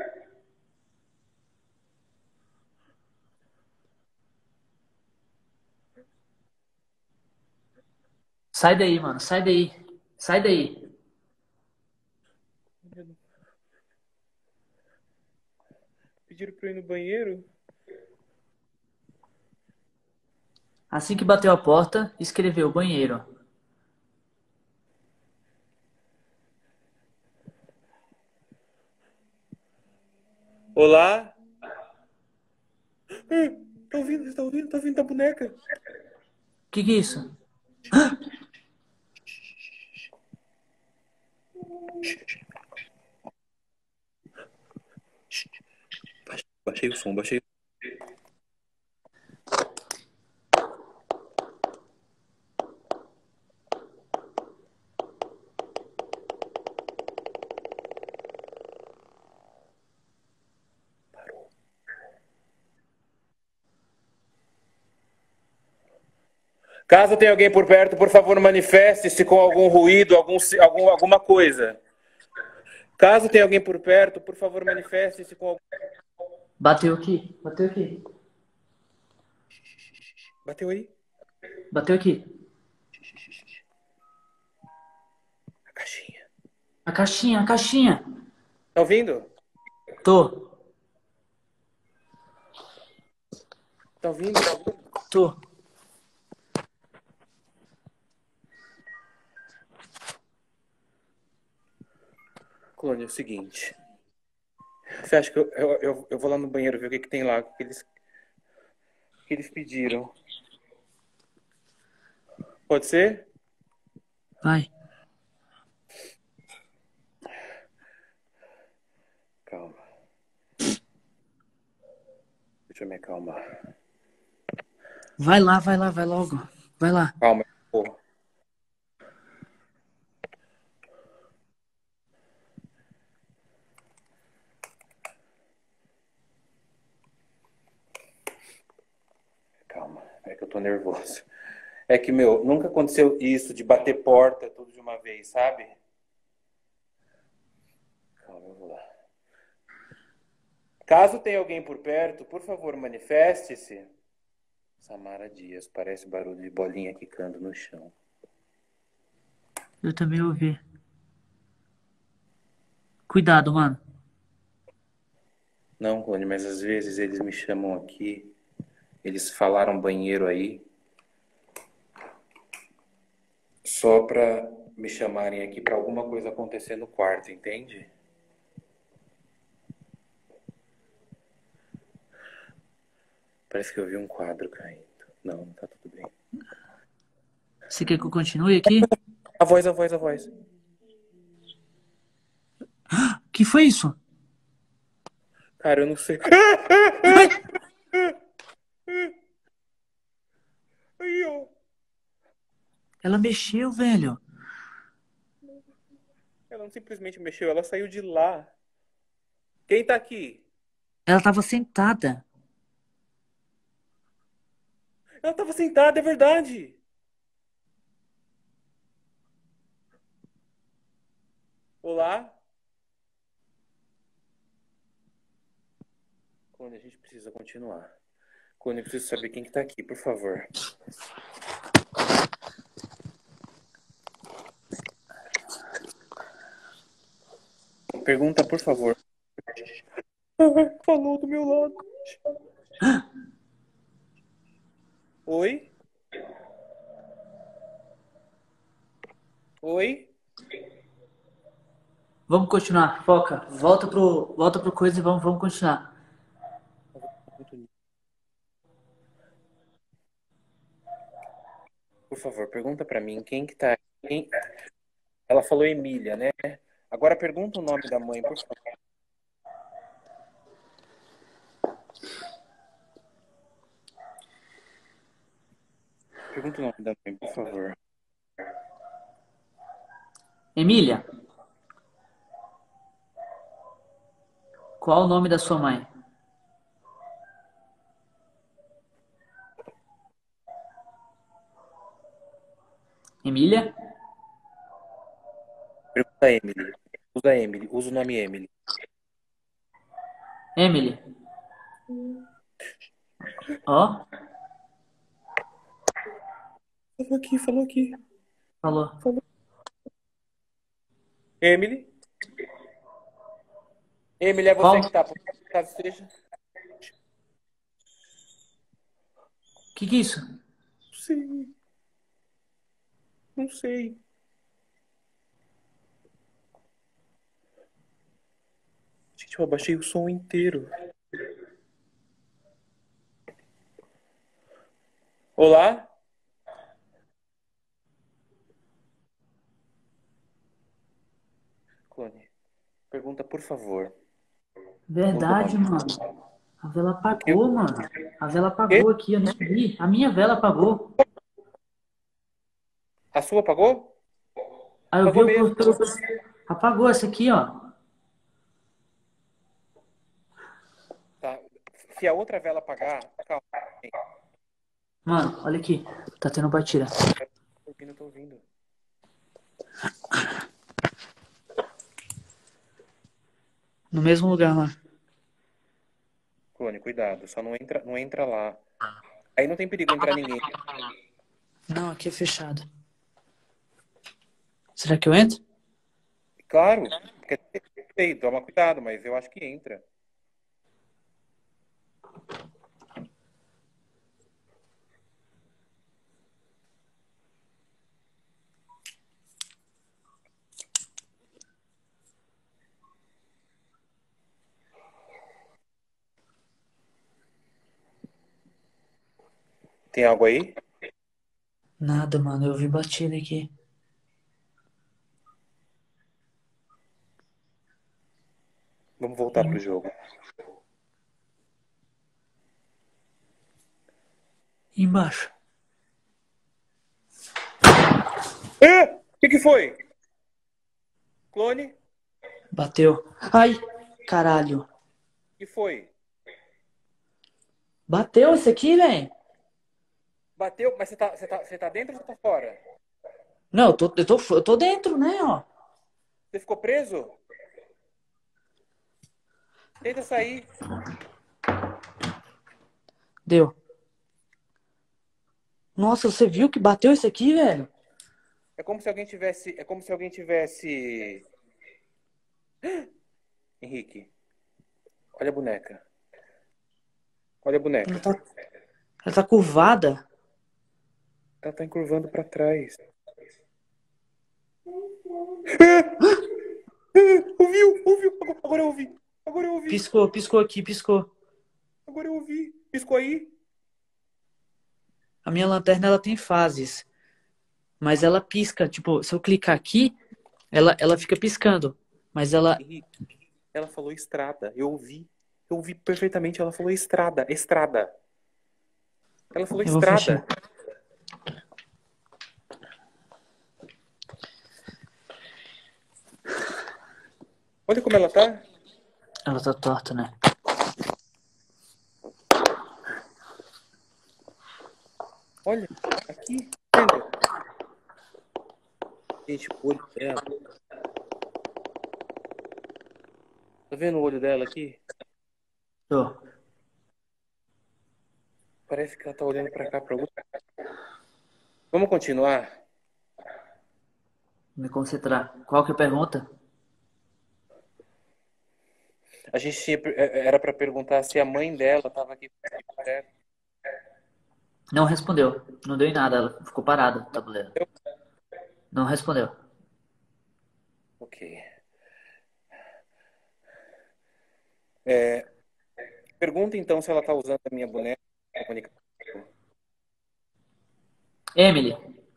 Speaker 2: Sai daí, mano. Sai daí. Sai daí.
Speaker 1: Pediram pra eu ir no banheiro?
Speaker 2: Assim que bateu a porta, escreveu banheiro.
Speaker 1: Olá? Ah, tá ouvindo? Tá ouvindo? Tá ouvindo da boneca?
Speaker 2: Que é isso?
Speaker 1: Baixei o som, baixei. Caso tenha alguém por perto, por favor, manifeste-se com algum ruído, alguma coisa. Caso tenha alguém por perto, por favor, manifeste-se com algum...
Speaker 2: Bateu aqui. Bateu aqui.
Speaker 1: Bateu aí?
Speaker 2: Bateu aqui.
Speaker 1: A caixinha.
Speaker 2: A caixinha, a caixinha.
Speaker 1: Tá ouvindo?
Speaker 2: Tô.
Speaker 1: Tá ouvindo?
Speaker 2: Tô.
Speaker 1: Clone, é o seguinte. Você acha que eu vou lá no banheiro ver o que, que tem lá, o que eles pediram? Pode ser?
Speaker 2: Vai.
Speaker 1: Calma. Deixa eu me acalmar.
Speaker 2: Vai logo. Vai lá.
Speaker 1: Calma, porra. Calma, é que eu tô nervoso. É que, meu, nunca aconteceu isso de bater porta tudo de uma vez, sabe? Calma, eu vou lá. Caso tenha alguém por perto, por favor, manifeste-se. Samara Dias, parece barulho de bolinha quicando no chão.
Speaker 2: Eu também ouvi. Cuidado, mano.
Speaker 1: Não, Clone, mas às vezes eles me chamam aqui, eles falaram banheiro aí, só pra me chamarem aqui pra alguma coisa acontecer no quarto, entende? Parece que eu vi um quadro caindo. Não, tá tudo bem.
Speaker 2: Você quer que eu continue aqui?
Speaker 1: A voz, a voz, a voz.
Speaker 2: Que foi isso?
Speaker 1: Cara, eu não sei.
Speaker 2: Ai,
Speaker 1: Aí, ó.
Speaker 2: ela mexeu, velho.
Speaker 1: Ela não simplesmente mexeu, ela saiu de lá. Quem tá aqui?
Speaker 2: Ela tava sentada.
Speaker 1: Ela tava sentada, é verdade. Olá? Cone, a gente precisa continuar. Cone, eu preciso saber quem que tá aqui, por favor. Pergunta, por favor. Falou do meu lado. Oi? Oi?
Speaker 2: Vamos continuar. Foca. Volta pro coisa e vamos continuar.
Speaker 1: Por favor, pergunta pra mim quem que tá. Quem... Ela falou Emília, né? Agora pergunta o nome da mãe, por favor. Pergunta o nome da mãe, por favor.
Speaker 2: Emília, qual o nome da sua mãe? Emília?
Speaker 1: Usa Emily. Usa Emily. Usa o nome Emily.
Speaker 2: Emily. Ó,
Speaker 1: Falou aqui, falou aqui.
Speaker 2: falou.
Speaker 1: Falou. Emily. Emily, é você
Speaker 2: Qual?
Speaker 1: que tá. Caso seja.
Speaker 2: Que é isso?
Speaker 1: Não sei. Não sei. Gente, eu abaixei o som inteiro. Olá? Clone, pergunta, por favor. Muda o
Speaker 2: Verdade,
Speaker 1: nome.
Speaker 2: mano. A vela
Speaker 1: O quê?
Speaker 2: apagou, mano. A vela
Speaker 1: Quê?
Speaker 2: apagou aqui, eu nem vi. A minha vela apagou.
Speaker 1: A sua apagou?
Speaker 2: Aí eu vi
Speaker 1: Apagou
Speaker 2: o
Speaker 1: mesmo.
Speaker 2: pelo. Apagou essa aqui, ó.
Speaker 1: Tá. Se a outra vela apagar, calma.
Speaker 2: Mano, olha aqui. Tá tendo batida.
Speaker 1: Tô ouvindo, tô ouvindo.
Speaker 2: No mesmo lugar lá.
Speaker 1: Clone, cuidado. Só não entra lá. Aí não tem perigo entrar ninguém.
Speaker 2: Não, aqui é fechado. Será que eu entro?
Speaker 1: Claro. Quer dizer, toma cuidado, mas eu acho que entra. Tem algo aí?
Speaker 2: Nada, mano. Eu vi batida aqui.
Speaker 1: Vamos voltar pro jogo.
Speaker 2: Embaixo.
Speaker 1: O que foi? Clone?
Speaker 2: Bateu. Ai, caralho.
Speaker 1: O que foi?
Speaker 2: Bateu esse aqui, velho?
Speaker 1: Bateu, mas você tá dentro ou você tá fora?
Speaker 2: Não, eu tô dentro, né, ó.
Speaker 1: Você ficou preso? Tenta sair.
Speaker 2: Deu. Nossa, você viu que bateu esse aqui, velho?
Speaker 1: É como se alguém tivesse. É como se alguém tivesse. Henrique, olha a boneca. Olha a
Speaker 2: Ela
Speaker 1: boneca.
Speaker 2: tá, ela tá curvada.
Speaker 1: Ela tá encurvando pra trás. Ouviu, ouviu. Agora eu ouvi. Agora eu ouvi.
Speaker 2: Piscou, piscou aqui, piscou.
Speaker 1: Agora eu ouvi. Piscou aí?
Speaker 2: A minha lanterna, ela tem fases. Mas ela pisca, tipo, se eu clicar aqui, ela fica piscando. Mas ela...
Speaker 1: Henrique, ela falou estrada. Eu ouvi. Eu ouvi perfeitamente. Ela falou estrada. Estrada. Ela falou
Speaker 2: Eu vou fechar.
Speaker 1: estrada. Olha como ela tá.
Speaker 2: Ela tá torta, né?
Speaker 1: Olha. Aqui. Tá vendo? Gente, o olho dela. Tá vendo o olho dela aqui?
Speaker 2: Tô.
Speaker 1: Parece que ela tá olhando pra cá, pra algum. Vamos continuar?
Speaker 2: Me concentrar. Qual que é a pergunta?
Speaker 1: A gente era pra perguntar se a mãe dela tava aqui perto.
Speaker 2: Não respondeu. Não deu em nada. Ela ficou parada no tabuleiro. Não respondeu.
Speaker 1: Ok. É, pergunta então se ela tá usando a minha boneca pra comunicar comigo.
Speaker 2: Emily,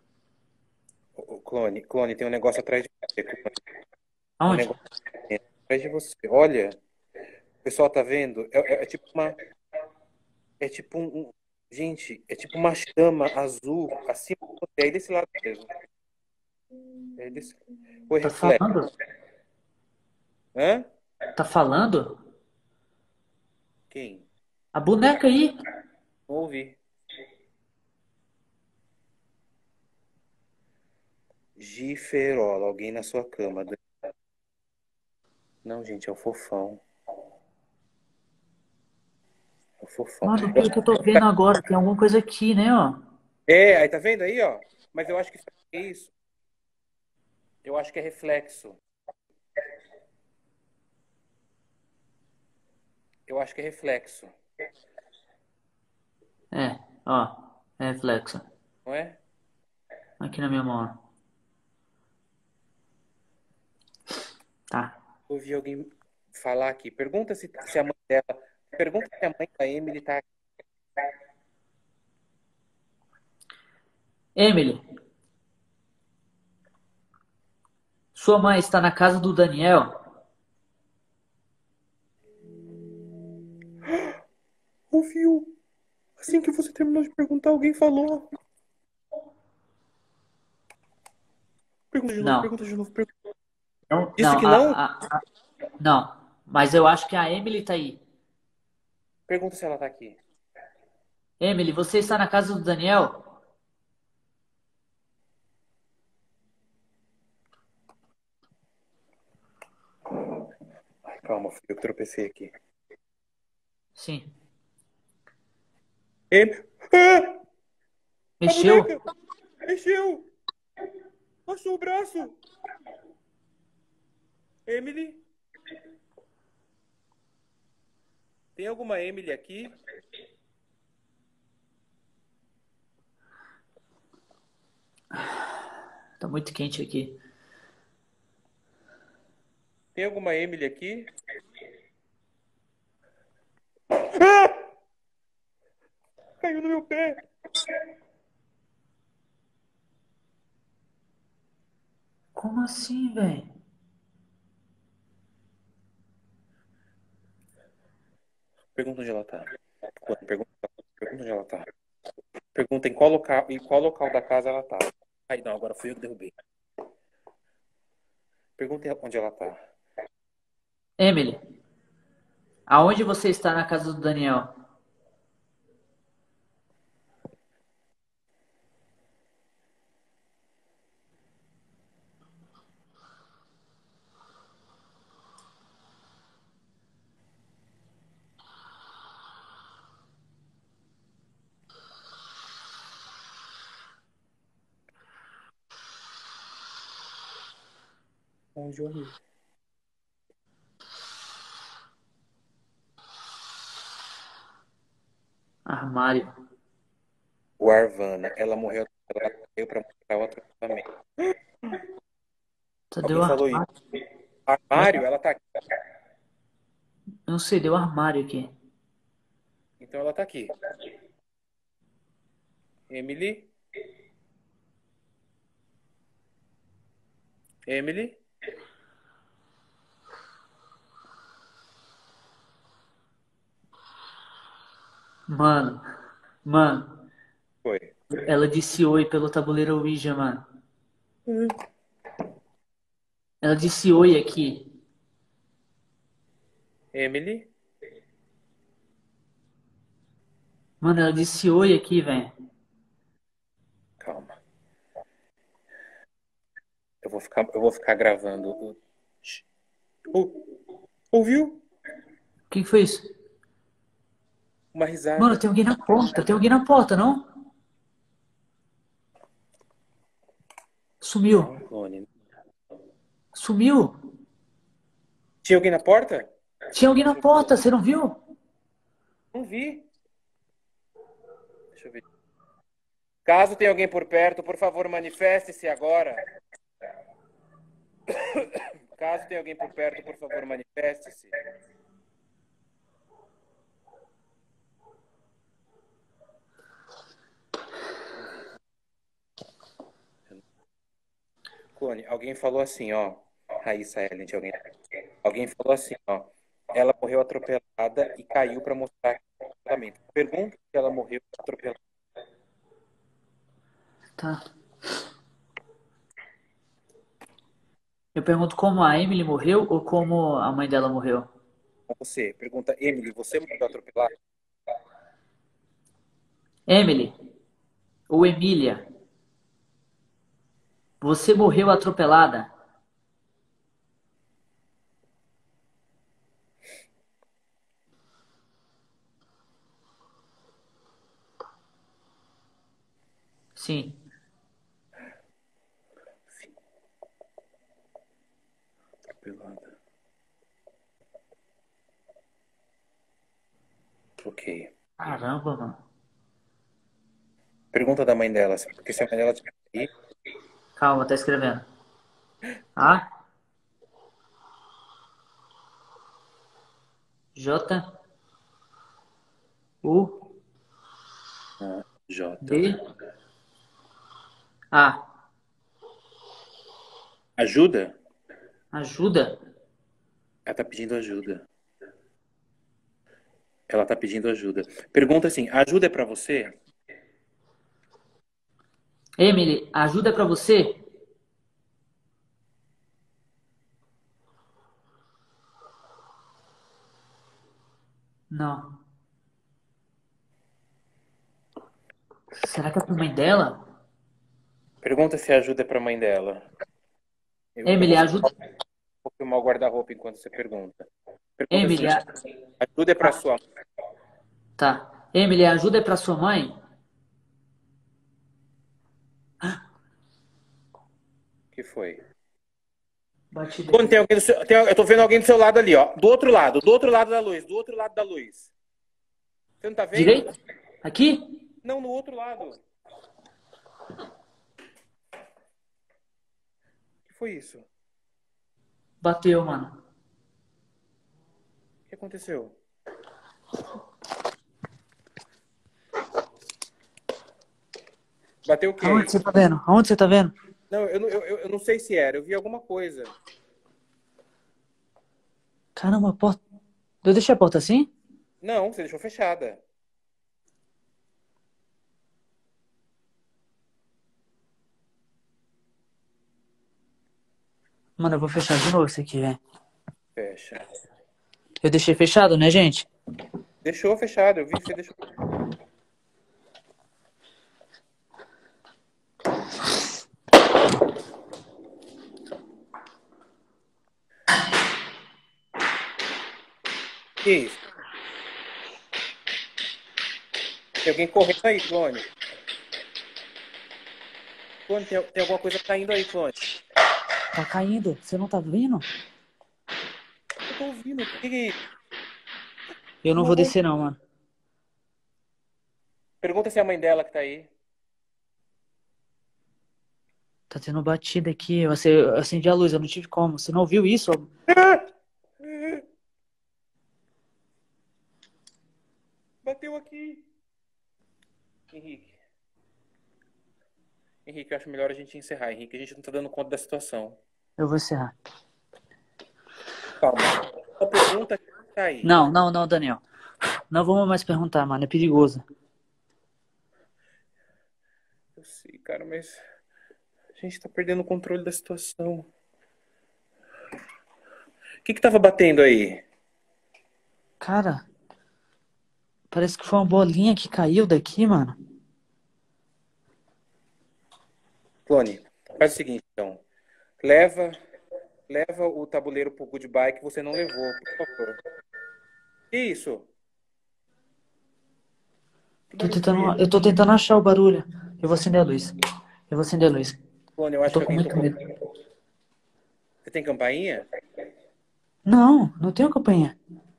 Speaker 1: Clone, tem um negócio atrás de você, Clone. Um
Speaker 2: aonde?
Speaker 1: negócio atrás de você. Olha, o pessoal tá vendo? É tipo uma. É tipo gente, é tipo uma chama azul acima de você. É aí desse lado mesmo. É aí desse... Foi
Speaker 2: Tá
Speaker 1: reflexo.
Speaker 2: falando?
Speaker 1: Hã?
Speaker 2: Tá falando?
Speaker 1: Quem?
Speaker 2: A boneca aí.
Speaker 1: Não ouvi. Giferola, alguém na sua cama. Não, gente, é o fofão. É o fofão.
Speaker 2: Mano, pelo que eu tô vendo agora, tem alguma coisa aqui, né, ó?
Speaker 1: É, aí tá vendo aí, ó? Mas eu acho que é isso. Eu acho que é reflexo. Eu acho que é reflexo,
Speaker 2: É, ó. É reflexo.
Speaker 1: não é?
Speaker 2: Aqui na minha mão, ó. Tá.
Speaker 1: Ouvi alguém falar aqui. Pergunta se a mãe dela. Pergunta se a mãe da Emily tá aqui.
Speaker 2: Emily, sua mãe está na casa do Daniel?
Speaker 1: Ouviu? Assim que você terminou de perguntar, alguém falou. Pergunta de novo,
Speaker 2: Não.
Speaker 1: pergunta de novo.
Speaker 2: Não,
Speaker 1: Disse
Speaker 2: não,
Speaker 1: que não?
Speaker 2: não. Mas eu acho que a Emily tá aí.
Speaker 1: Pergunta se ela tá aqui.
Speaker 2: Emily, você está na casa do Daniel?
Speaker 1: Ai, calma, fui eu que tropecei aqui.
Speaker 2: Sim.
Speaker 1: Ah! A
Speaker 2: Mexeu?
Speaker 1: boneca! Mexeu! Passou o braço! Emily? Tem alguma Emily aqui?
Speaker 2: Tá muito quente aqui.
Speaker 1: Tem alguma Emily aqui? Ah! Caiu no meu pé!
Speaker 2: Como assim, velho?
Speaker 1: Pergunta onde ela tá. Pergunta onde ela tá. Pergunta em qual local da casa ela tá. Ai, não, agora fui eu que derrubei. Pergunta onde ela tá.
Speaker 2: Emily, aonde você está na casa do Daniel?
Speaker 1: Onde eu...
Speaker 2: Armário.
Speaker 1: O Arvana, ela morreu, ela caiu pra mostrar o atropelamento.
Speaker 2: Deu
Speaker 1: Alguém falou isso.
Speaker 2: armário.
Speaker 1: Armário, ela tá aqui.
Speaker 2: Não sei, deu armário aqui.
Speaker 1: Então ela tá aqui. Emily? Emily?
Speaker 2: Mano, mano,
Speaker 1: Foi.
Speaker 2: ela disse oi pelo tabuleiro Ouija, mano. Ela disse oi aqui.
Speaker 1: Emily?
Speaker 2: Mano, ela disse oi aqui, velho.
Speaker 1: Calma. Eu vou ficar gravando. Ouviu?
Speaker 2: O que que foi isso?
Speaker 1: Uma
Speaker 2: Mano,
Speaker 1: risada.
Speaker 2: tem alguém na porta. Tem alguém na porta, não? Sumiu.
Speaker 1: Não, clone.
Speaker 2: Sumiu.
Speaker 1: Tinha alguém na porta?
Speaker 2: Tinha alguém na porta, você não viu?
Speaker 1: Não vi. Deixa eu ver. Caso tenha alguém por perto, por favor, manifeste-se agora. Caso tenha alguém por perto, por favor, manifeste-se. Não vi. Clone, alguém falou assim, ó. Raíssa Ellen, alguém falou assim, ó. Ela morreu atropelada e caiu para mostrar o atropelamento. Pergunta se ela morreu atropelada
Speaker 2: Tá. Eu pergunto como a Emily morreu ou como a mãe dela morreu.
Speaker 1: com você. Pergunta, Emily, você morreu atropelada?
Speaker 2: Emily ou Emília, você morreu atropelada? Sim.
Speaker 1: Pelada. Ok.
Speaker 2: Caramba, mano.
Speaker 1: Pergunta da mãe dela, porque se a mãe dela tiver aí,
Speaker 2: Calma, tá escrevendo. A, J, U,
Speaker 1: J.
Speaker 2: B, A.
Speaker 1: Ajuda?
Speaker 2: Ajuda?
Speaker 1: Ela tá pedindo ajuda. Ela tá pedindo ajuda. Pergunta assim: ajuda é pra você?
Speaker 2: Emily, ajuda pra você? Não. Será que é pra mãe dela?
Speaker 1: Pergunta se ajuda é pra mãe dela. Eu
Speaker 2: Emily,
Speaker 1: vou
Speaker 2: ajuda.
Speaker 1: filmar o guarda-roupa enquanto você pergunta. Pergunta
Speaker 2: Emily,
Speaker 1: assim: ajuda é pra
Speaker 2: ah,
Speaker 1: sua.
Speaker 2: tá. Emily, ajuda é pra sua mãe?
Speaker 1: O que foi?
Speaker 2: Batida
Speaker 1: Quando
Speaker 2: aqui.
Speaker 1: tem alguém do seu, eu tô vendo alguém do seu lado ali, ó. Do outro lado da luz, do outro lado da luz. Você não tá vendo?
Speaker 2: Direito? Aqui?
Speaker 1: Não, no outro lado. O que foi isso? O
Speaker 2: Bateu, mano.
Speaker 1: que aconteceu? Bateu o que
Speaker 2: Aonde
Speaker 1: aí?
Speaker 2: você tá vendo? Aonde você tá vendo?
Speaker 1: Não, eu não sei se era. Eu vi alguma coisa.
Speaker 2: Caramba, a porta. Eu deixei a porta assim?
Speaker 1: Não, você deixou fechada.
Speaker 2: Mano, eu vou fechar de novo isso aqui, velho.
Speaker 1: Fecha.
Speaker 2: Eu deixei fechado, né, gente?
Speaker 1: Deixou fechado. Eu vi que você deixou. Que isso? Tem alguém correndo aí, Clone. Clone, tem alguma coisa caindo aí, Clone.
Speaker 2: Tá caindo. Você não tá vendo?
Speaker 1: Eu tô ouvindo. O que é isso?
Speaker 2: Eu não
Speaker 1: Não
Speaker 2: vou
Speaker 1: vou.
Speaker 2: descer, não, mano.
Speaker 1: Pergunta se é a mãe dela que tá aí.
Speaker 2: Tá tendo batida aqui. Eu acendi a luz, eu não tive como. Você não ouviu isso?
Speaker 1: Bateu aqui. Henrique. Henrique, eu acho melhor a gente encerrar, Henrique. A gente não tá dando conta da situação.
Speaker 2: Eu vou encerrar.
Speaker 1: Calma. A pergunta que tá aí.
Speaker 2: Não, não, não, Daniel. Não vamos mais perguntar, mano. É perigoso.
Speaker 1: Eu sei, cara, mas a gente tá perdendo o controle da situação. O que que tava batendo aí?
Speaker 2: Cara, parece que foi uma bolinha que caiu daqui, mano.
Speaker 1: Clone, faz o seguinte, então. Leva, leva o tabuleiro pro goodbye que você não levou, por favor. Que isso? Que barulho foi esse?
Speaker 2: Eu tô tentando achar o barulho. Eu vou acender a luz. Eu vou acender a luz.
Speaker 1: Clone, eu
Speaker 2: Eu
Speaker 1: acho
Speaker 2: tô
Speaker 1: que
Speaker 2: com
Speaker 1: alguém
Speaker 2: muito
Speaker 1: tocou.
Speaker 2: medo.
Speaker 1: Você tem campainha?
Speaker 2: Não, não tenho campanha.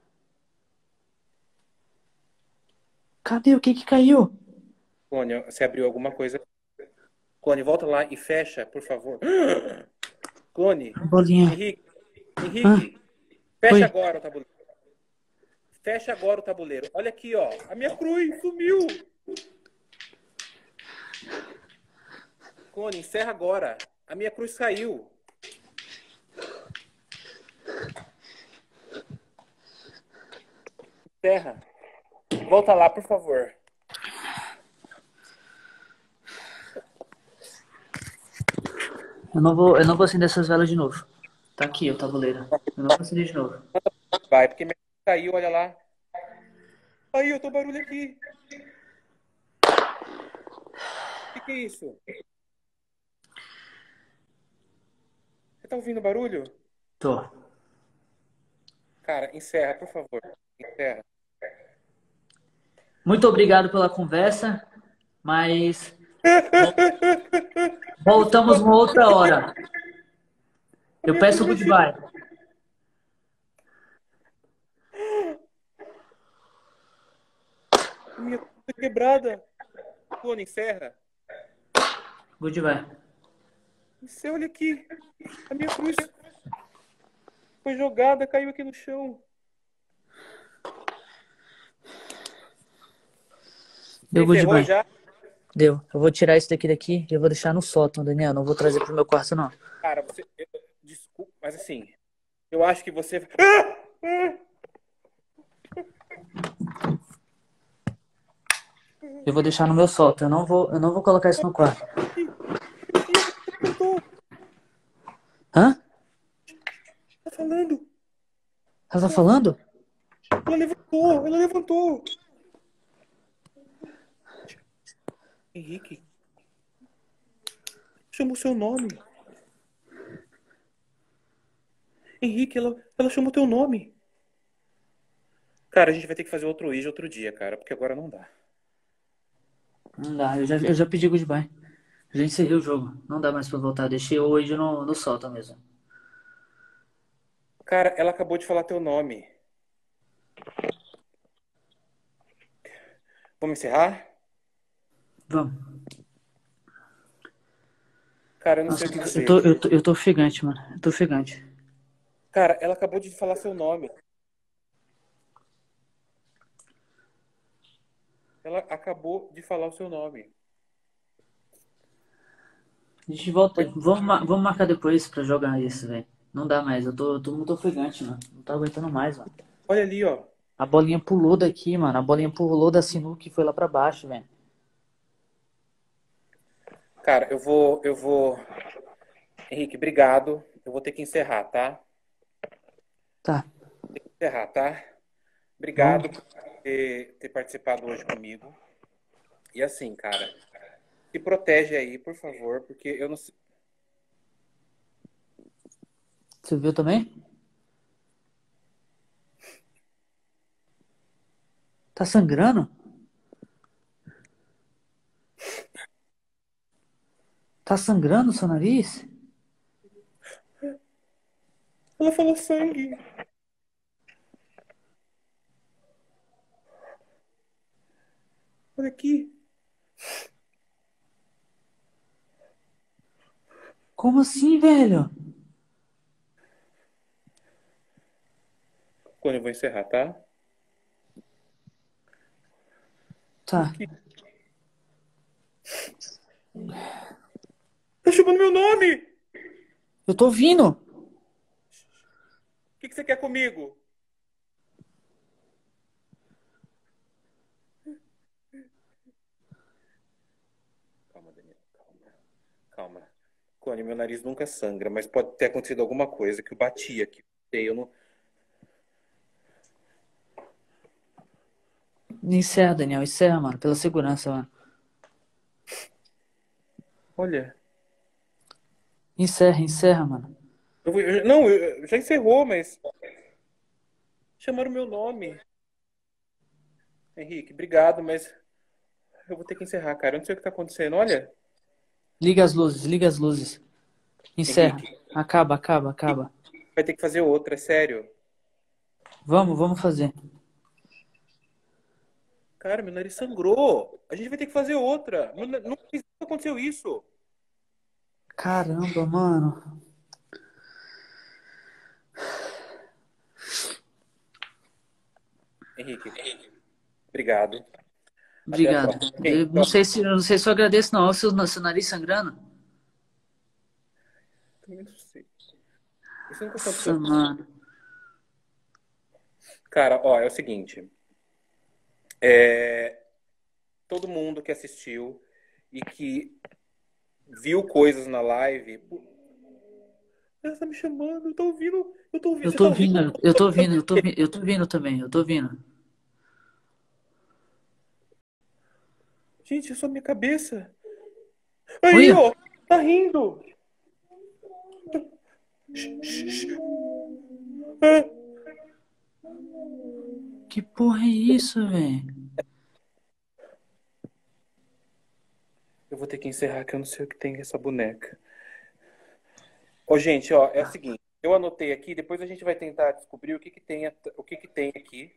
Speaker 2: Cadê? O que que caiu?
Speaker 1: Clone, você abriu alguma coisa. Clone, volta lá e fecha, por favor. Clone,
Speaker 2: A bolinha.
Speaker 1: Henrique,
Speaker 2: Ah,
Speaker 1: Henrique, fecha
Speaker 2: oi.
Speaker 1: agora o tabuleiro. Fecha agora o tabuleiro. Olha aqui, ó. A minha cruz sumiu. Clone, encerra agora. A minha cruz caiu. Encerra. Volta lá, por favor.
Speaker 2: Eu não vou acender essas velas de novo. Tá aqui o tabuleiro. Eu não vou acender de novo.
Speaker 1: Vai, porque minha cruz caiu, olha lá. Aí, eu tô barulho aqui. O que é isso? Você tá ouvindo barulho?
Speaker 2: Tô.
Speaker 1: Cara, encerra, por favor. Encerra.
Speaker 2: Muito obrigado pela conversa, mas Voltamos uma outra hora. Eu peço goodbye.
Speaker 1: Minha cruz tá quebrada. Clone, encerra.
Speaker 2: Goodbye.
Speaker 1: Você olha aqui. A minha cruz foi jogada, caiu aqui no chão. Você
Speaker 2: Deu
Speaker 1: encerrou
Speaker 2: goodbye.
Speaker 1: já?
Speaker 2: Deu. Eu vou tirar isso daqui e eu vou deixar no sótão, Daniel. Não vou trazer pro meu quarto, não.
Speaker 1: Cara, você. Desculpa, mas assim. Eu acho que você.
Speaker 2: Eu vou deixar no meu sótão. Eu não vou colocar isso no quarto.
Speaker 1: Levantou.
Speaker 2: Hã?
Speaker 1: Tá falando.
Speaker 2: Ela tá falando?
Speaker 1: Ela levantou. Ela levantou. Henrique, chamou seu nome. Henrique, ela chamou teu nome. Cara, a gente vai ter que fazer outro Ouija outro dia, cara, porque agora não dá.
Speaker 2: Não dá. Eu já pedi goodbye. Já encerrei o jogo. Não dá mais pra voltar. Deixei hoje no sótão mesmo.
Speaker 1: Cara, ela acabou de falar teu nome. Vamos encerrar?
Speaker 2: Vamos.
Speaker 1: Cara, eu não sei
Speaker 2: Nossa,
Speaker 1: o que
Speaker 2: eu tô,
Speaker 1: dizer.
Speaker 2: eu tô, eu tô ofegante, mano. Eu tô ofegante.
Speaker 1: Cara, ela acabou de falar seu nome. Ela acabou de falar o seu nome.
Speaker 2: A gente volta.
Speaker 1: Oi?
Speaker 2: Vamos marcar depois pra jogar isso, velho. Não dá mais. Eu tô muito ofegante, mano. Não tô aguentando mais, mano.
Speaker 1: Olha ali, ó.
Speaker 2: A bolinha pulou daqui, mano. A bolinha pulou da sinuca e foi lá pra baixo, velho.
Speaker 1: Cara, eu vou. Henrique, obrigado. Eu vou ter que encerrar, tá?
Speaker 2: Tá.
Speaker 1: Encerrar, tá?
Speaker 2: Vamos.
Speaker 1: Obrigado por ter participado hoje comigo. E assim, cara, se protege aí, por favor, porque eu não sei.
Speaker 2: Você viu também? Tá sangrando? Tá sangrando o seu nariz?
Speaker 1: Ela falou sangue. Olha aqui.
Speaker 2: Como assim, velho?
Speaker 1: Quando eu vou encerrar, tá?
Speaker 2: Tá.
Speaker 1: Aqui. Tá chamando meu nome! O
Speaker 2: Eu tô ouvindo.
Speaker 1: que você quer comigo? Calma, Daniel. Calma. Calma. Cone, meu nariz nunca sangra, mas pode ter acontecido alguma coisa que eu bati aqui. Eu não.
Speaker 2: Encerra, Daniel. Encerra, mano. Pela segurança, mano.
Speaker 1: Olha.
Speaker 2: Encerra, encerra, mano.
Speaker 1: Não, já encerrou, mas. Chamaram meu nome. Henrique, obrigado, mas eu vou ter que encerrar, cara. Eu não sei o que tá acontecendo. Olha.
Speaker 2: Liga as luzes, liga as luzes. Encerra.
Speaker 1: Henrique,
Speaker 2: Acaba, acaba, acaba.
Speaker 1: vai ter que fazer outra, é sério.
Speaker 2: Vamos fazer.
Speaker 1: Cara, meu nariz sangrou. A gente vai ter que fazer outra. Nunca aconteceu isso.
Speaker 2: Caramba, mano.
Speaker 1: Henrique, obrigado. Até a
Speaker 2: Obrigado.
Speaker 1: próxima.
Speaker 2: Eu não sei se eu agradeço, não. Olha o seu nariz sangrando.
Speaker 1: Também não sei. Isso nunca
Speaker 2: Nossa,
Speaker 1: aconteceu.
Speaker 2: mano.
Speaker 1: Cara, ó, é o seguinte. É, todo mundo que assistiu e que viu coisas na live. Ela tá me chamando, eu tô ouvindo. Eu tô ouvindo.
Speaker 2: Eu
Speaker 1: Você
Speaker 2: tô
Speaker 1: tá ouvindo?
Speaker 2: ouvindo, eu tô ouvindo, eu tô ouvindo também, eu tô ouvindo.
Speaker 1: Gente, é só minha cabeça. Aí,
Speaker 2: Olha,
Speaker 1: ó. Tá rindo. Ah,
Speaker 2: que porra é isso, velho?
Speaker 1: Eu vou ter que encerrar que eu não sei o que tem essa boneca. Ô, gente, ó, é o seguinte. Eu anotei aqui, depois a gente vai tentar descobrir o que que tem aqui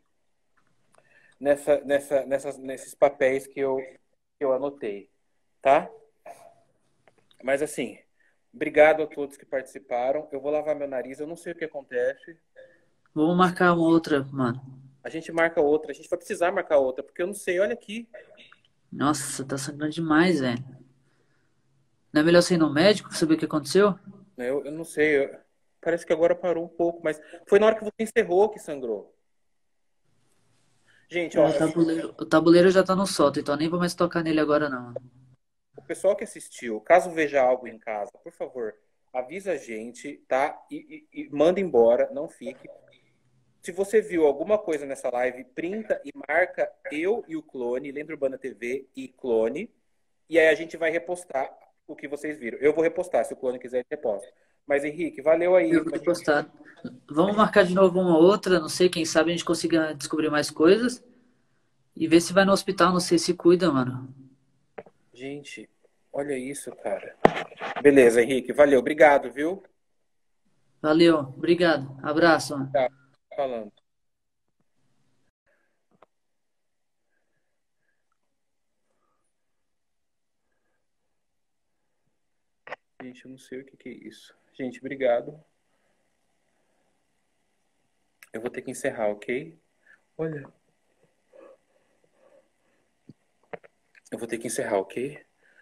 Speaker 1: nesses papéis que eu anotei, tá? Mas assim, obrigado a todos que participaram. Eu vou lavar meu nariz, eu não sei o que acontece.
Speaker 2: Vamos marcar uma outra, mano.
Speaker 1: A gente marca outra, a gente vai precisar marcar outra, porque eu não sei, olha aqui.
Speaker 2: Nossa, tá sangrando demais, velho. Não é melhor você ir no médico pra saber o que aconteceu?
Speaker 1: Eu não sei, parece que agora parou um pouco, mas foi na hora que você encerrou que sangrou. Gente,
Speaker 2: É,
Speaker 1: ó,
Speaker 2: o tabuleiro já tá no solto, então nem vou mais tocar nele agora, não.
Speaker 1: o pessoal que assistiu, caso veja algo em casa, por favor, avisa a gente, tá? E manda embora, não fique. Se você viu alguma coisa nessa live, printa e marca eu e o Clone, Lenda Urbana TV e Clone, e aí a gente vai repostar o que vocês viram. Eu vou repostar, se o Clone quiser, ele reposta. Mas, Henrique, valeu
Speaker 2: Eu
Speaker 1: aí.
Speaker 2: vou postar. Vamos marcar de novo uma outra, não sei, quem sabe a gente consiga descobrir mais coisas. E ver se vai no hospital, não sei se cuida, mano.
Speaker 1: Gente, olha isso, cara. Beleza, Henrique, valeu. Obrigado, viu?
Speaker 2: Valeu, obrigado. Abraço, mano.
Speaker 1: Tá falando. Gente, eu não sei o que que é isso. Gente, obrigado. Eu vou ter que encerrar, ok? Olha. Eu vou ter que encerrar, ok?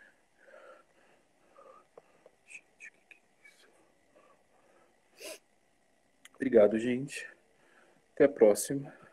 Speaker 1: Gente, o que que é isso? Obrigado, gente. Até a próxima.